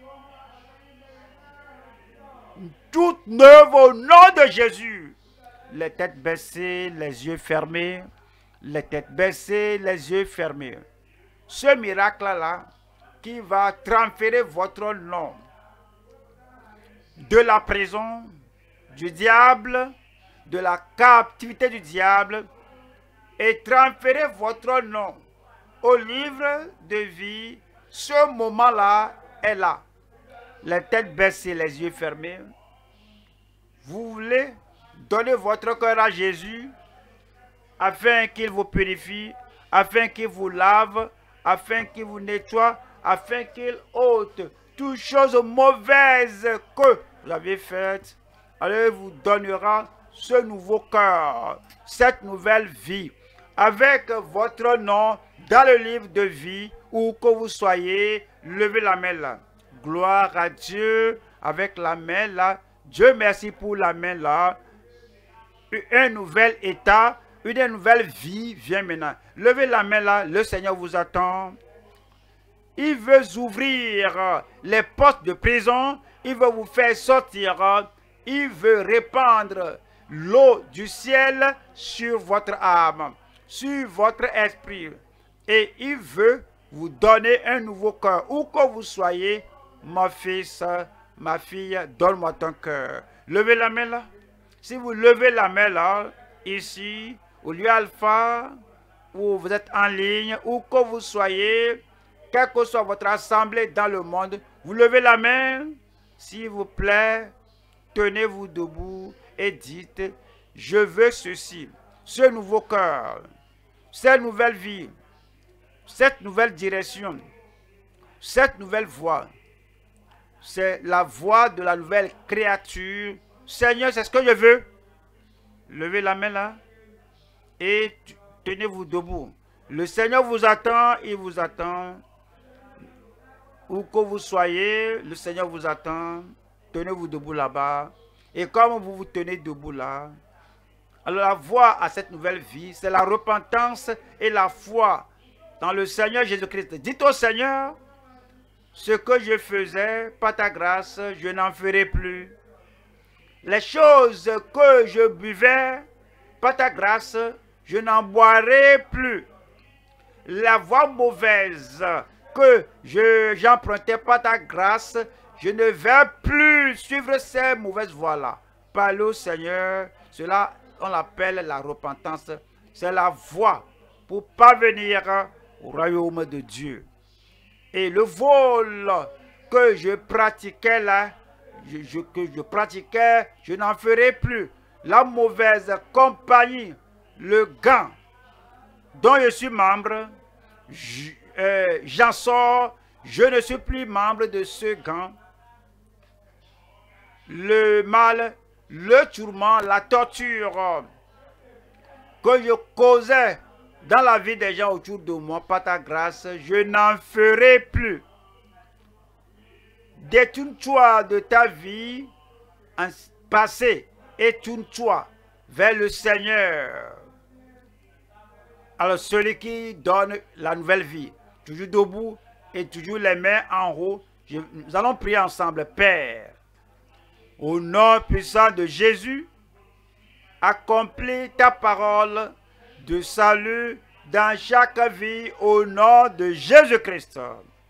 toute neuve au nom de Jésus. Les têtes baissées, les yeux fermés, les têtes baissées, les yeux fermés. Ce miracle-là qui va transférer votre nom de la prison, du diable, de la captivité du diable, et transférez votre nom au livre de vie. Ce moment-là est là. Les têtes baissées, les yeux fermés. Vous voulez donner votre cœur à Jésus afin qu'il vous purifie, afin qu'il vous lave, afin qu'il vous nettoie, afin qu'il ôte toutes choses mauvaises que vous avez faites. Alors il vous donnera ce nouveau cœur, cette nouvelle vie, avec votre nom dans le livre de vie, où que vous soyez. Levez la main là. Gloire à Dieu avec la main là. Dieu merci pour la main là. Un nouvel état, une nouvelle vie vient maintenant. Levez la main là, le Seigneur vous attend. Il veut ouvrir les portes de prison, il veut vous faire sortir, il veut répandre l'eau du ciel sur votre âme, sur votre esprit. Et il veut vous donner un nouveau cœur. Où que vous soyez, mon fils, ma fille, donne-moi ton cœur. Levez la main là. Si vous levez la main là, ici, au lieu alpha, où vous êtes en ligne, où que vous soyez, quelle que soit votre assemblée dans le monde, vous levez la main, s'il vous plaît, tenez-vous debout et dites, je veux ceci, ce nouveau cœur, cette nouvelle vie, cette nouvelle direction, cette nouvelle voie. C'est la voie de la nouvelle créature. Seigneur, c'est ce que je veux. Levez la main là et tenez-vous debout. Le Seigneur vous attend, il vous attend. Où que vous soyez, le Seigneur vous attend. Tenez-vous debout là-bas. Et comme vous vous tenez debout là, alors la voie à cette nouvelle vie, c'est la repentance et la foi dans le Seigneur Jésus-Christ. Dites au Seigneur, ce que je faisais, par ta grâce, je n'en ferai plus. Les choses que je buvais, par ta grâce, je n'en boirai plus. La voie mauvaise que j'empruntais par ta grâce, je ne vais plus suivre ces mauvaises voies-là. Parlez au Seigneur, cela on l'appelle la repentance. C'est la voie pour parvenir au royaume de Dieu. Et le vol que je pratiquais là, je, je, que je pratiquais, je n'en ferai plus. La mauvaise compagnie, le gant dont je suis membre, j'en euh, sors, je ne suis plus membre de ce gant. Le mal, le tourment, la torture que je causais dans la vie des gens autour de moi, par ta grâce, je n'en ferai plus. Détourne-toi de ta vie passée et tourne-toi vers le Seigneur. Alors celui qui donne la nouvelle vie, toujours debout et toujours les mains en haut, je, nous allons prier ensemble. Père, au nom puissant de Jésus, accomplis ta parole de salut dans chaque vie au nom de Jésus-Christ.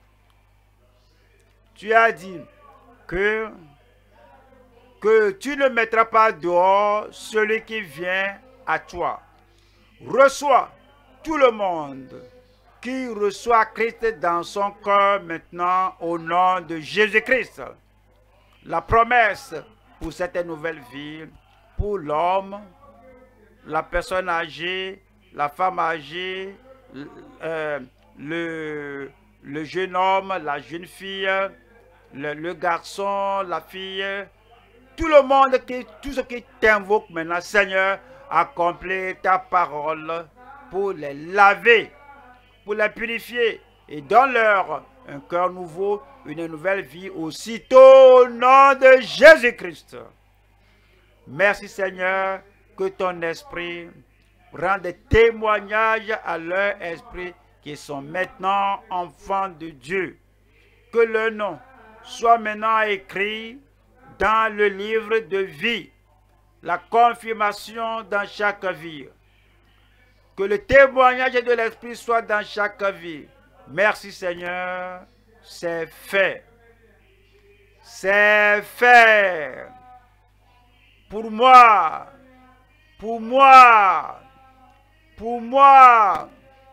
Tu as dit que, que tu ne mettras pas dehors celui qui vient à toi. Reçois tout le monde qui reçoit Christ dans son cœur maintenant au nom de Jésus-Christ. La promesse pour cette nouvelle vie, pour l'homme, la personne âgée, la femme âgée, euh, le, le jeune homme, la jeune fille, le, le garçon, la fille, tout le monde, qui, tout ce qui t'invoque maintenant, Seigneur, accomplis ta parole pour les laver, pour les purifier et donne-leur un cœur nouveau, une nouvelle vie aussitôt au nom de Jésus-Christ. Merci Seigneur, que ton esprit rende des témoignages à leur esprit qui sont maintenant enfants de Dieu. Que le nom soit maintenant écrit dans le livre de vie, la confirmation dans chaque vie. Que le témoignage de l'esprit soit dans chaque vie. Merci Seigneur, c'est fait. C'est fait. Pour moi. Pour moi. Pour moi.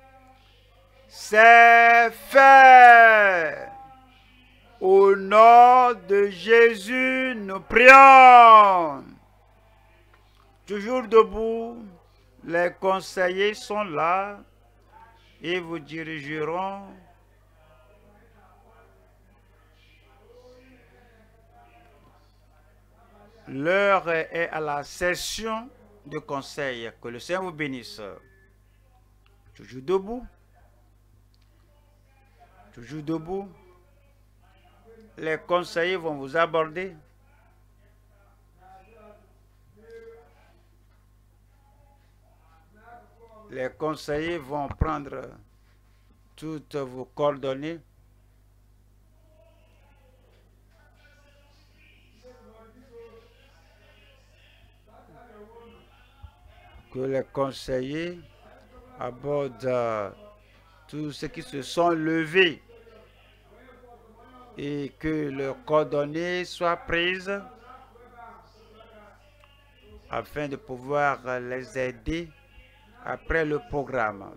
C'est fait. Au nom de Jésus, nous prions. Toujours debout, les conseillers sont là et vous dirigeront l'heure est à la session de conseil. Que le Seigneur vous bénisse. Toujours debout. Toujours debout. Les conseillers vont vous aborder. Les conseillers vont prendre toutes vos coordonnées. Que les conseillers abordent tous ceux qui se sont levés et que leurs coordonnées soient prises afin de pouvoir les aider après le programme.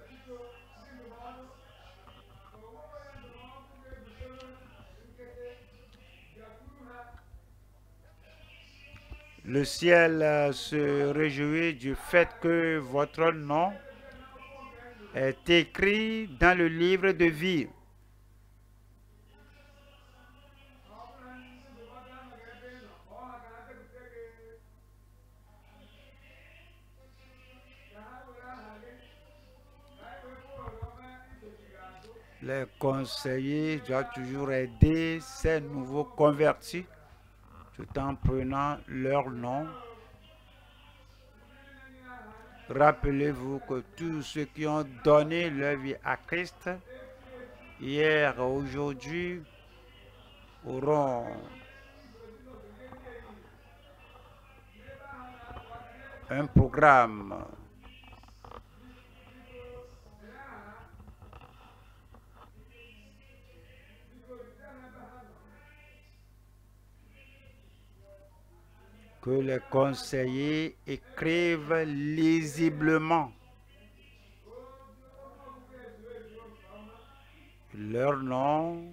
Le ciel se réjouit du fait que votre nom est écrit dans le livre de vie. Les conseillers doivent toujours aider ces nouveaux convertis tout en prenant leur nom. Rappelez-vous que tous ceux qui ont donné leur vie à Christ, hier, aujourd'hui, auront un programme. Que les conseillers écrivent lisiblement leur nom,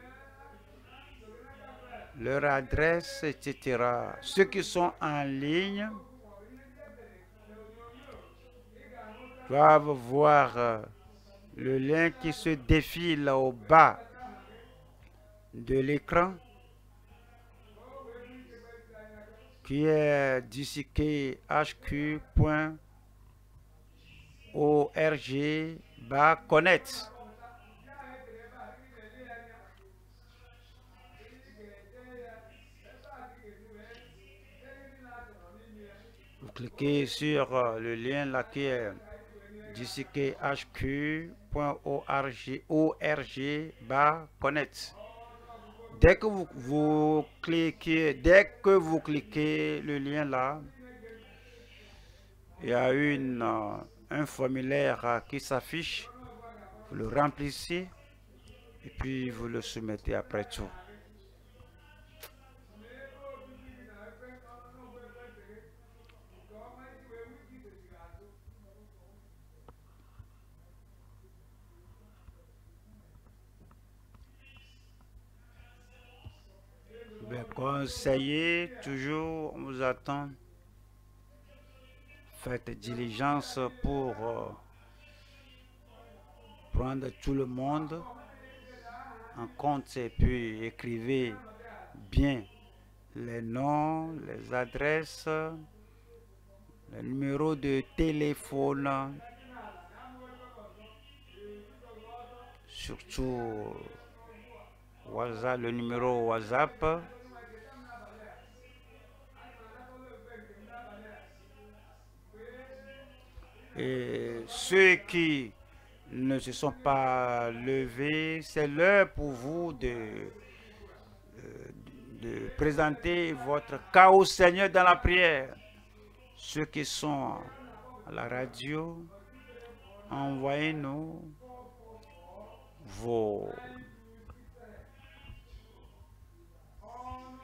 leur adresse, et cetera. Ceux qui sont en ligne doivent voir le lien qui se défile au bas de l'écran, qui est disque h q point org barre connect. Vous cliquez sur le lien là qui est disque h q point org barre connect. Dès que vous, vous cliquez, dès que vous cliquez le lien là, il y a une, euh, un formulaire euh, qui s'affiche. Vous le remplissez et puis vous le soumettez après tout. Les conseillers, toujours, on vous attend. Faites diligence pour euh, prendre tout le monde en compte et puis écrivez bien les noms, les adresses, les numéros de téléphone, surtout WhatsApp, le numéro WhatsApp. Et ceux qui ne se sont pas levés, c'est l'heure pour vous de, de présenter votre cas au Seigneur dans la prière. Ceux qui sont à la radio, envoyez-nous vos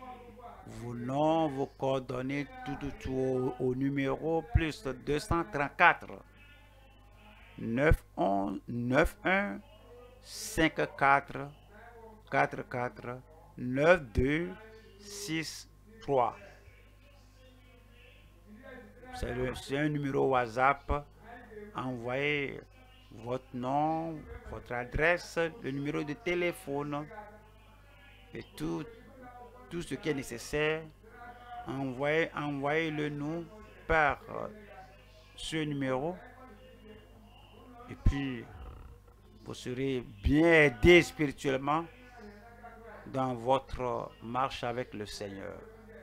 vos noms, vos coordonnées, tout, tout, tout au, au numéro plus deux cent trente-quatre neuf un neuf un cinq quatre quatre quatre neuf deux six trois. C'est un numéro WhatsApp. Envoyez votre nom, votre adresse, le numéro de téléphone et tout, tout ce qui est nécessaire. Envoyez, envoyez-le nous par ce numéro. Et puis, vous serez bien aidé spirituellement dans votre marche avec le Seigneur.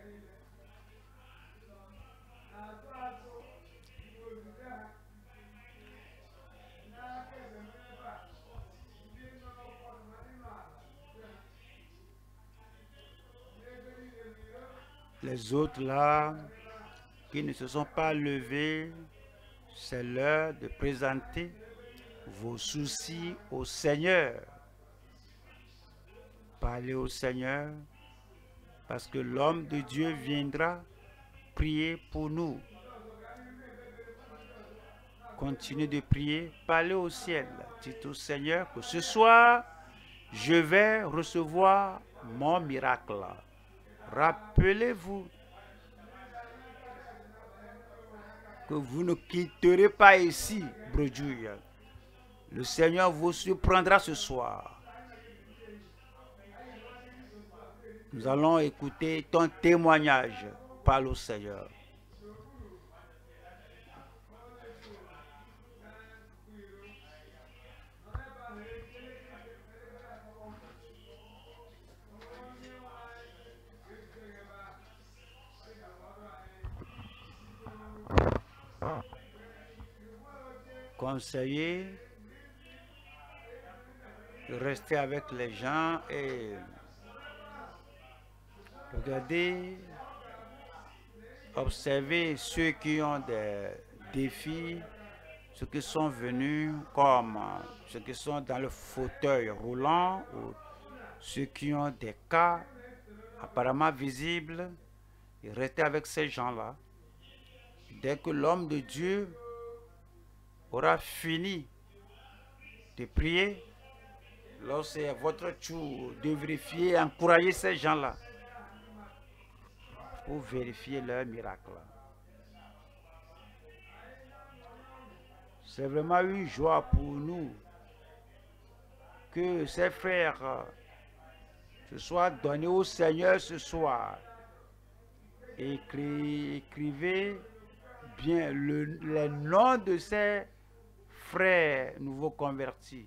Les autres là, qui ne se sont pas levés, c'est l'heure de présenter vos soucis au Seigneur. Parlez au Seigneur, parce que l'homme de Dieu viendra prier pour nous. Continuez de prier, parlez au ciel. Dites au Seigneur que ce soir, je vais recevoir mon miracle. Rappelez-vous que vous ne quitterez pas ici, Brodouille. Le Seigneur vous surprendra ce soir. Nous allons écouter ton témoignage. Parle au Seigneur. Conseiller, restez avec les gens et regardez, observez ceux qui ont des défis, ceux qui sont venus comme ceux qui sont dans le fauteuil roulant ou ceux qui ont des cas apparemment visibles, et restez avec ces gens-là. Dès que l'homme de Dieu aura fini de prier, lorsque c'est votre tour de vérifier, encourager ces gens-là pour vérifier leur miracle. C'est vraiment une joie pour nous que ces frères se soient donnés au Seigneur ce soir. Écri, écrivez bien le, les noms de ces frères nouveaux convertis.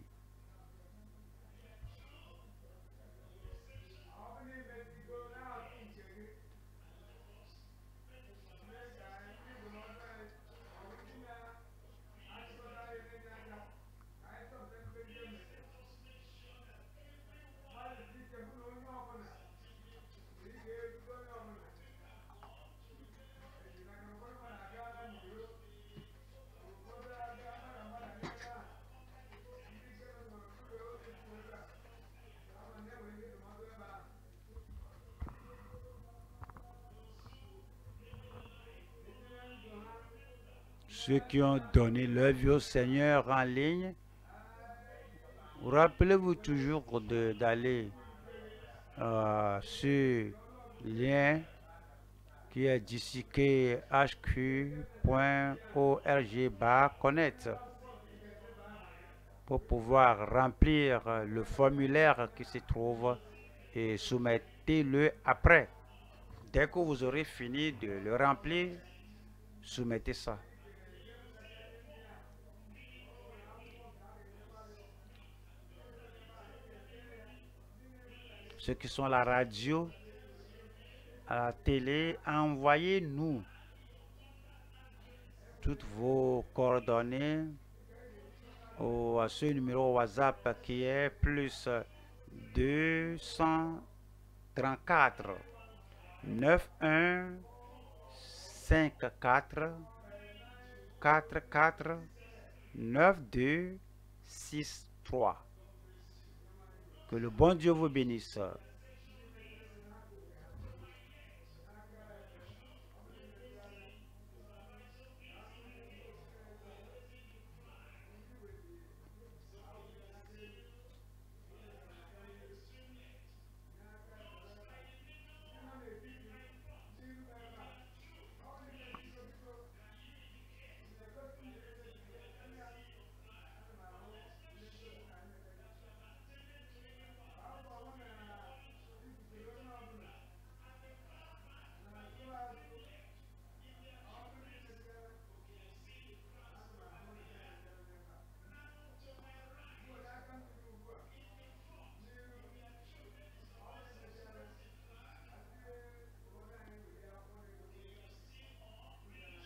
Ceux qui ont donné leur vie au Seigneur en ligne, rappelez-vous toujours d'aller euh, sur le lien qui est d'ici h q point org barre connect pour pouvoir remplir le formulaire qui se trouve et soumettez-le après. Dès que vous aurez fini de le remplir, soumettez ça. Ceux qui sont à la radio, à la télé, envoyez-nous toutes vos coordonnées au, à ce numéro WhatsApp qui est plus deux cent trente-quatre neuf un cinq quatre quatre quatre neuf deux six trois. Que le bon Dieu vous bénisse.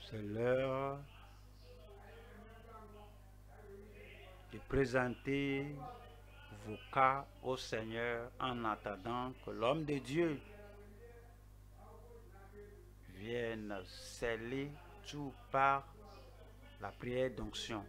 C'est l'heure de présenter vos cas au Seigneur en attendant que l'homme de Dieu vienne sceller tout par la prière d'onction.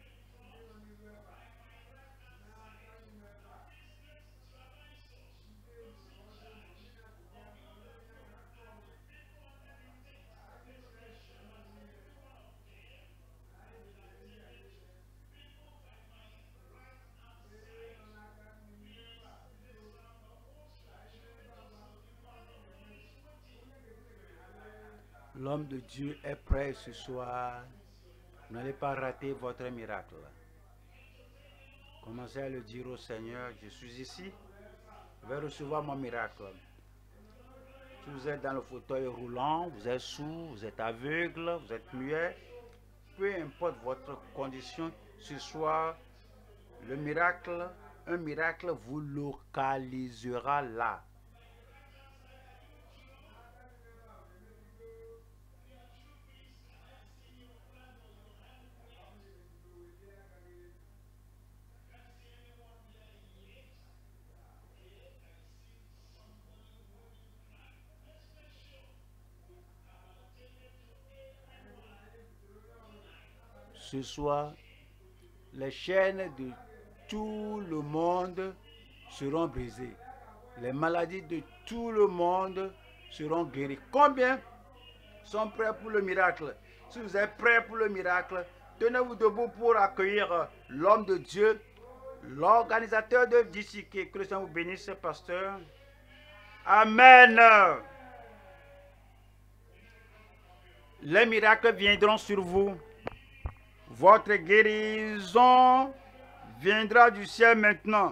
L'homme de Dieu est prêt ce soir. Vous n'allez pas rater votre miracle. Commencez à le dire au Seigneur, je suis ici, je vais recevoir mon miracle. Si vous êtes dans le fauteuil roulant, vous êtes sourd, vous êtes aveugle, vous êtes muet, peu importe votre condition, ce soir, le miracle, un miracle vous localisera là. Ce soir, les chaînes de tout le monde seront brisées. Les maladies de tout le monde seront guéries. Combien sont prêts pour le miracle? Si vous êtes prêts pour le miracle, tenez-vous debout pour accueillir l'homme de Dieu, l'organisateur de D C K. Que le Seigneur vous bénisse, pasteur. Amen. Les miracles viendront sur vous. Votre guérison viendra du ciel maintenant.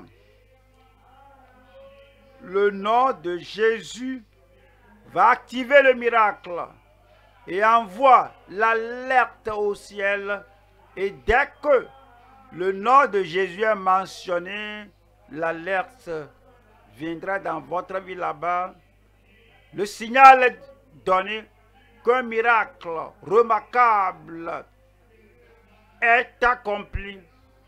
Le nom de Jésus va activer le miracle et envoie l'alerte au ciel. Et dès que le nom de Jésus est mentionné, l'alerte viendra dans votre vie là-bas. Le signal est donné qu'un miracle remarquable est accompli,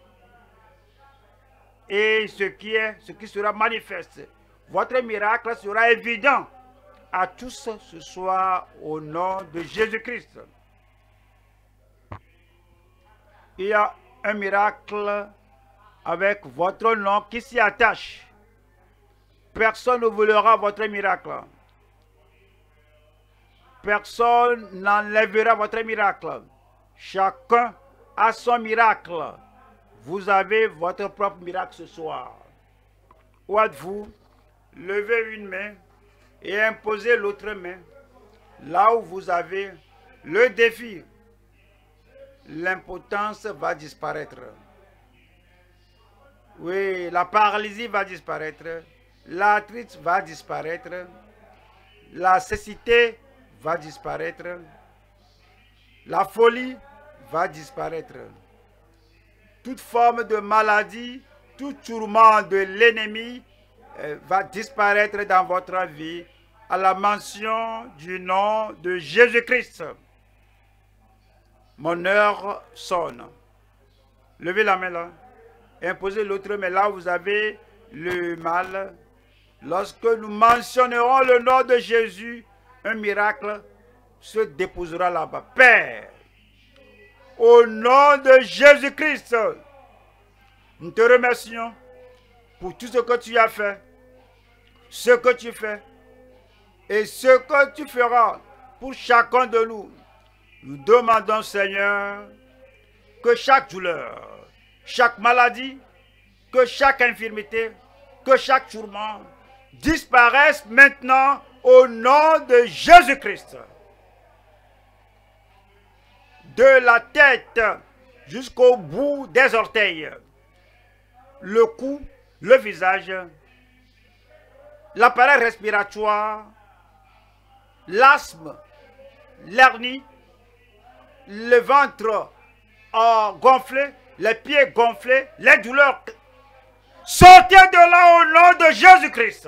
et ce qui est, ce qui sera manifeste, votre miracle sera évident à tous ce soir au nom de Jésus-Christ. Il y a un miracle avec votre nom qui s'y attache. Personne ne volera votre miracle. Personne n'enlèvera votre miracle. Chacun a son miracle. Vous avez votre propre miracle ce soir. Où êtes-vous? Levez une main et imposez l'autre main. Là où vous avez le défi, l'impotence va disparaître. Oui, la paralysie va disparaître. L'arthrite va disparaître. La cécité va disparaître. La folie va disparaître. Toute forme de maladie, tout tourment de l'ennemi euh, va disparaître dans votre vie à la mention du nom de Jésus-Christ. Mon heure sonne. Levez la main là. Imposez l'autre main là où vous avez le mal. Lorsque nous mentionnerons le nom de Jésus, un miracle se déposera là-bas. Père, au nom de Jésus-Christ, nous te remercions pour tout ce que tu as fait, ce que tu fais et ce que tu feras pour chacun de nous. Nous demandons, Seigneur, que chaque douleur, chaque maladie, que chaque infirmité, que chaque tourment disparaisse maintenant au nom de Jésus-Christ. De la tête jusqu'au bout des orteils, le cou, le visage, l'appareil respiratoire, l'asthme, l'hernie, le ventre euh, gonflé, les pieds gonflés, les douleurs. Sortez de là au nom de Jésus-Christ.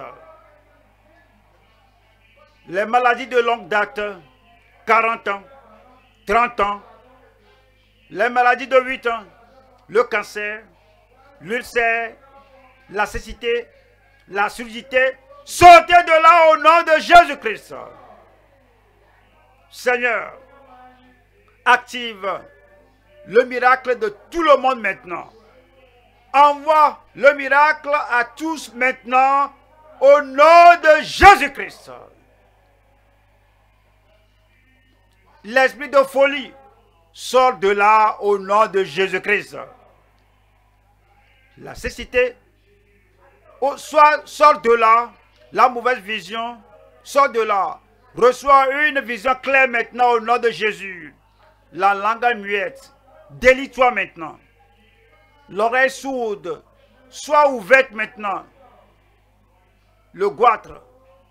Les maladies de longue date, quarante ans, trente ans, les maladies de huit ans, le cancer, l'ulcère, la cécité, la surdité, sortez de là au nom de Jésus-Christ. Seigneur, active le miracle de tout le monde maintenant. Envoie le miracle à tous maintenant au nom de Jésus-Christ. L'esprit de folie sort de là au nom de Jésus-Christ. La cécité soit sort de là. La mauvaise vision sort de là. Reçois une vision claire maintenant au nom de Jésus. La langue muette, délie-toi maintenant. L'oreille sourde, sois ouverte maintenant. Le goitre,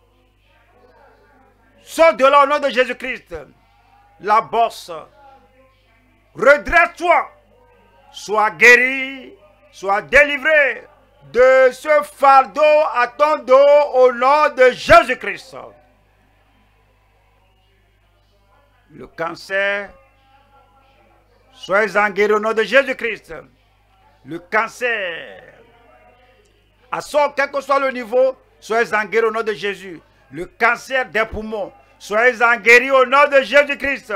sors de là au nom de Jésus-Christ. La bosse, redresse-toi. Sois guéri, sois délivré de ce fardeau à ton dos au nom de Jésus-Christ. Le cancer, soyez-en guéris au nom de Jésus-Christ. Le cancer, à son, quel que soit le niveau, soyez-en guéris au nom de Jésus. Le cancer des poumons, soyez-en guéris au nom de Jésus-Christ.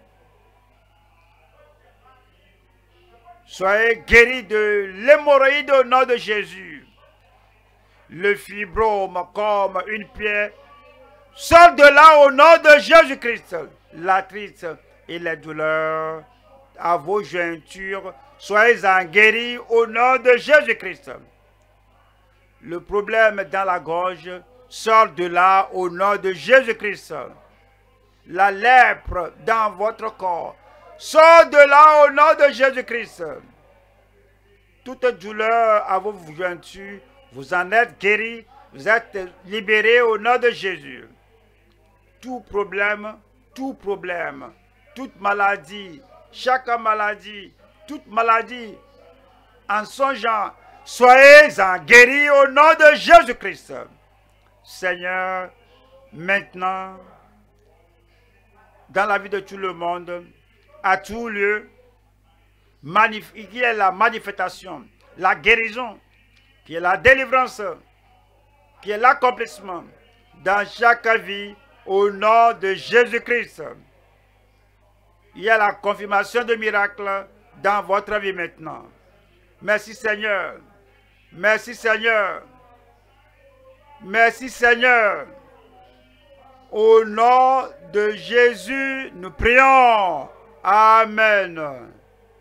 Soyez guéris de l'hémorroïde au nom de Jésus. Le fibrome comme une pierre, sort de là au nom de Jésus-Christ. L'arthrite et les douleurs à vos jointures, soyez-en guéris au nom de Jésus-Christ. Le problème dans la gorge sort de là au nom de Jésus-Christ. La lèpre dans votre corps sort de là au nom de Jésus-Christ. Toute douleur à vos jointures, vous en êtes guéris, vous êtes libérés au nom de Jésus. Tout problème, tout problème, toute maladie, chaque maladie, toute maladie, en songeant, soyez-en guéris au nom de Jésus-Christ. Seigneur, maintenant, dans la vie de tout le monde, à tout lieu, qui est la manifestation, la guérison, qui est la délivrance, qui est l'accomplissement dans chaque vie, au nom de Jésus-Christ. Il y a la confirmation de miracles dans votre vie maintenant. Merci Seigneur. Merci Seigneur. Merci Seigneur. Au nom de Jésus, nous prions. Amen.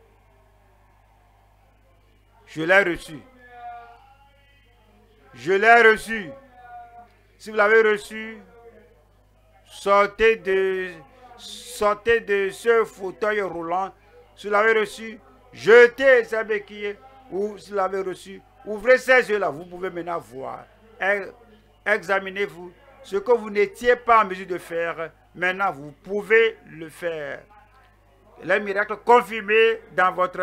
Je l'ai reçu. Je l'ai reçu. Si vous l'avez reçu, sortez de, sortez de ce fauteuil roulant. Si vous l'avez reçu, jetez sa béquille. Ou si vous l'avez reçu, ouvrez ces yeux-là. Vous pouvez maintenant voir. Examinez-vous. Ce que vous n'étiez pas en mesure de faire, maintenant vous pouvez le faire. Les miracles confirmés dans votre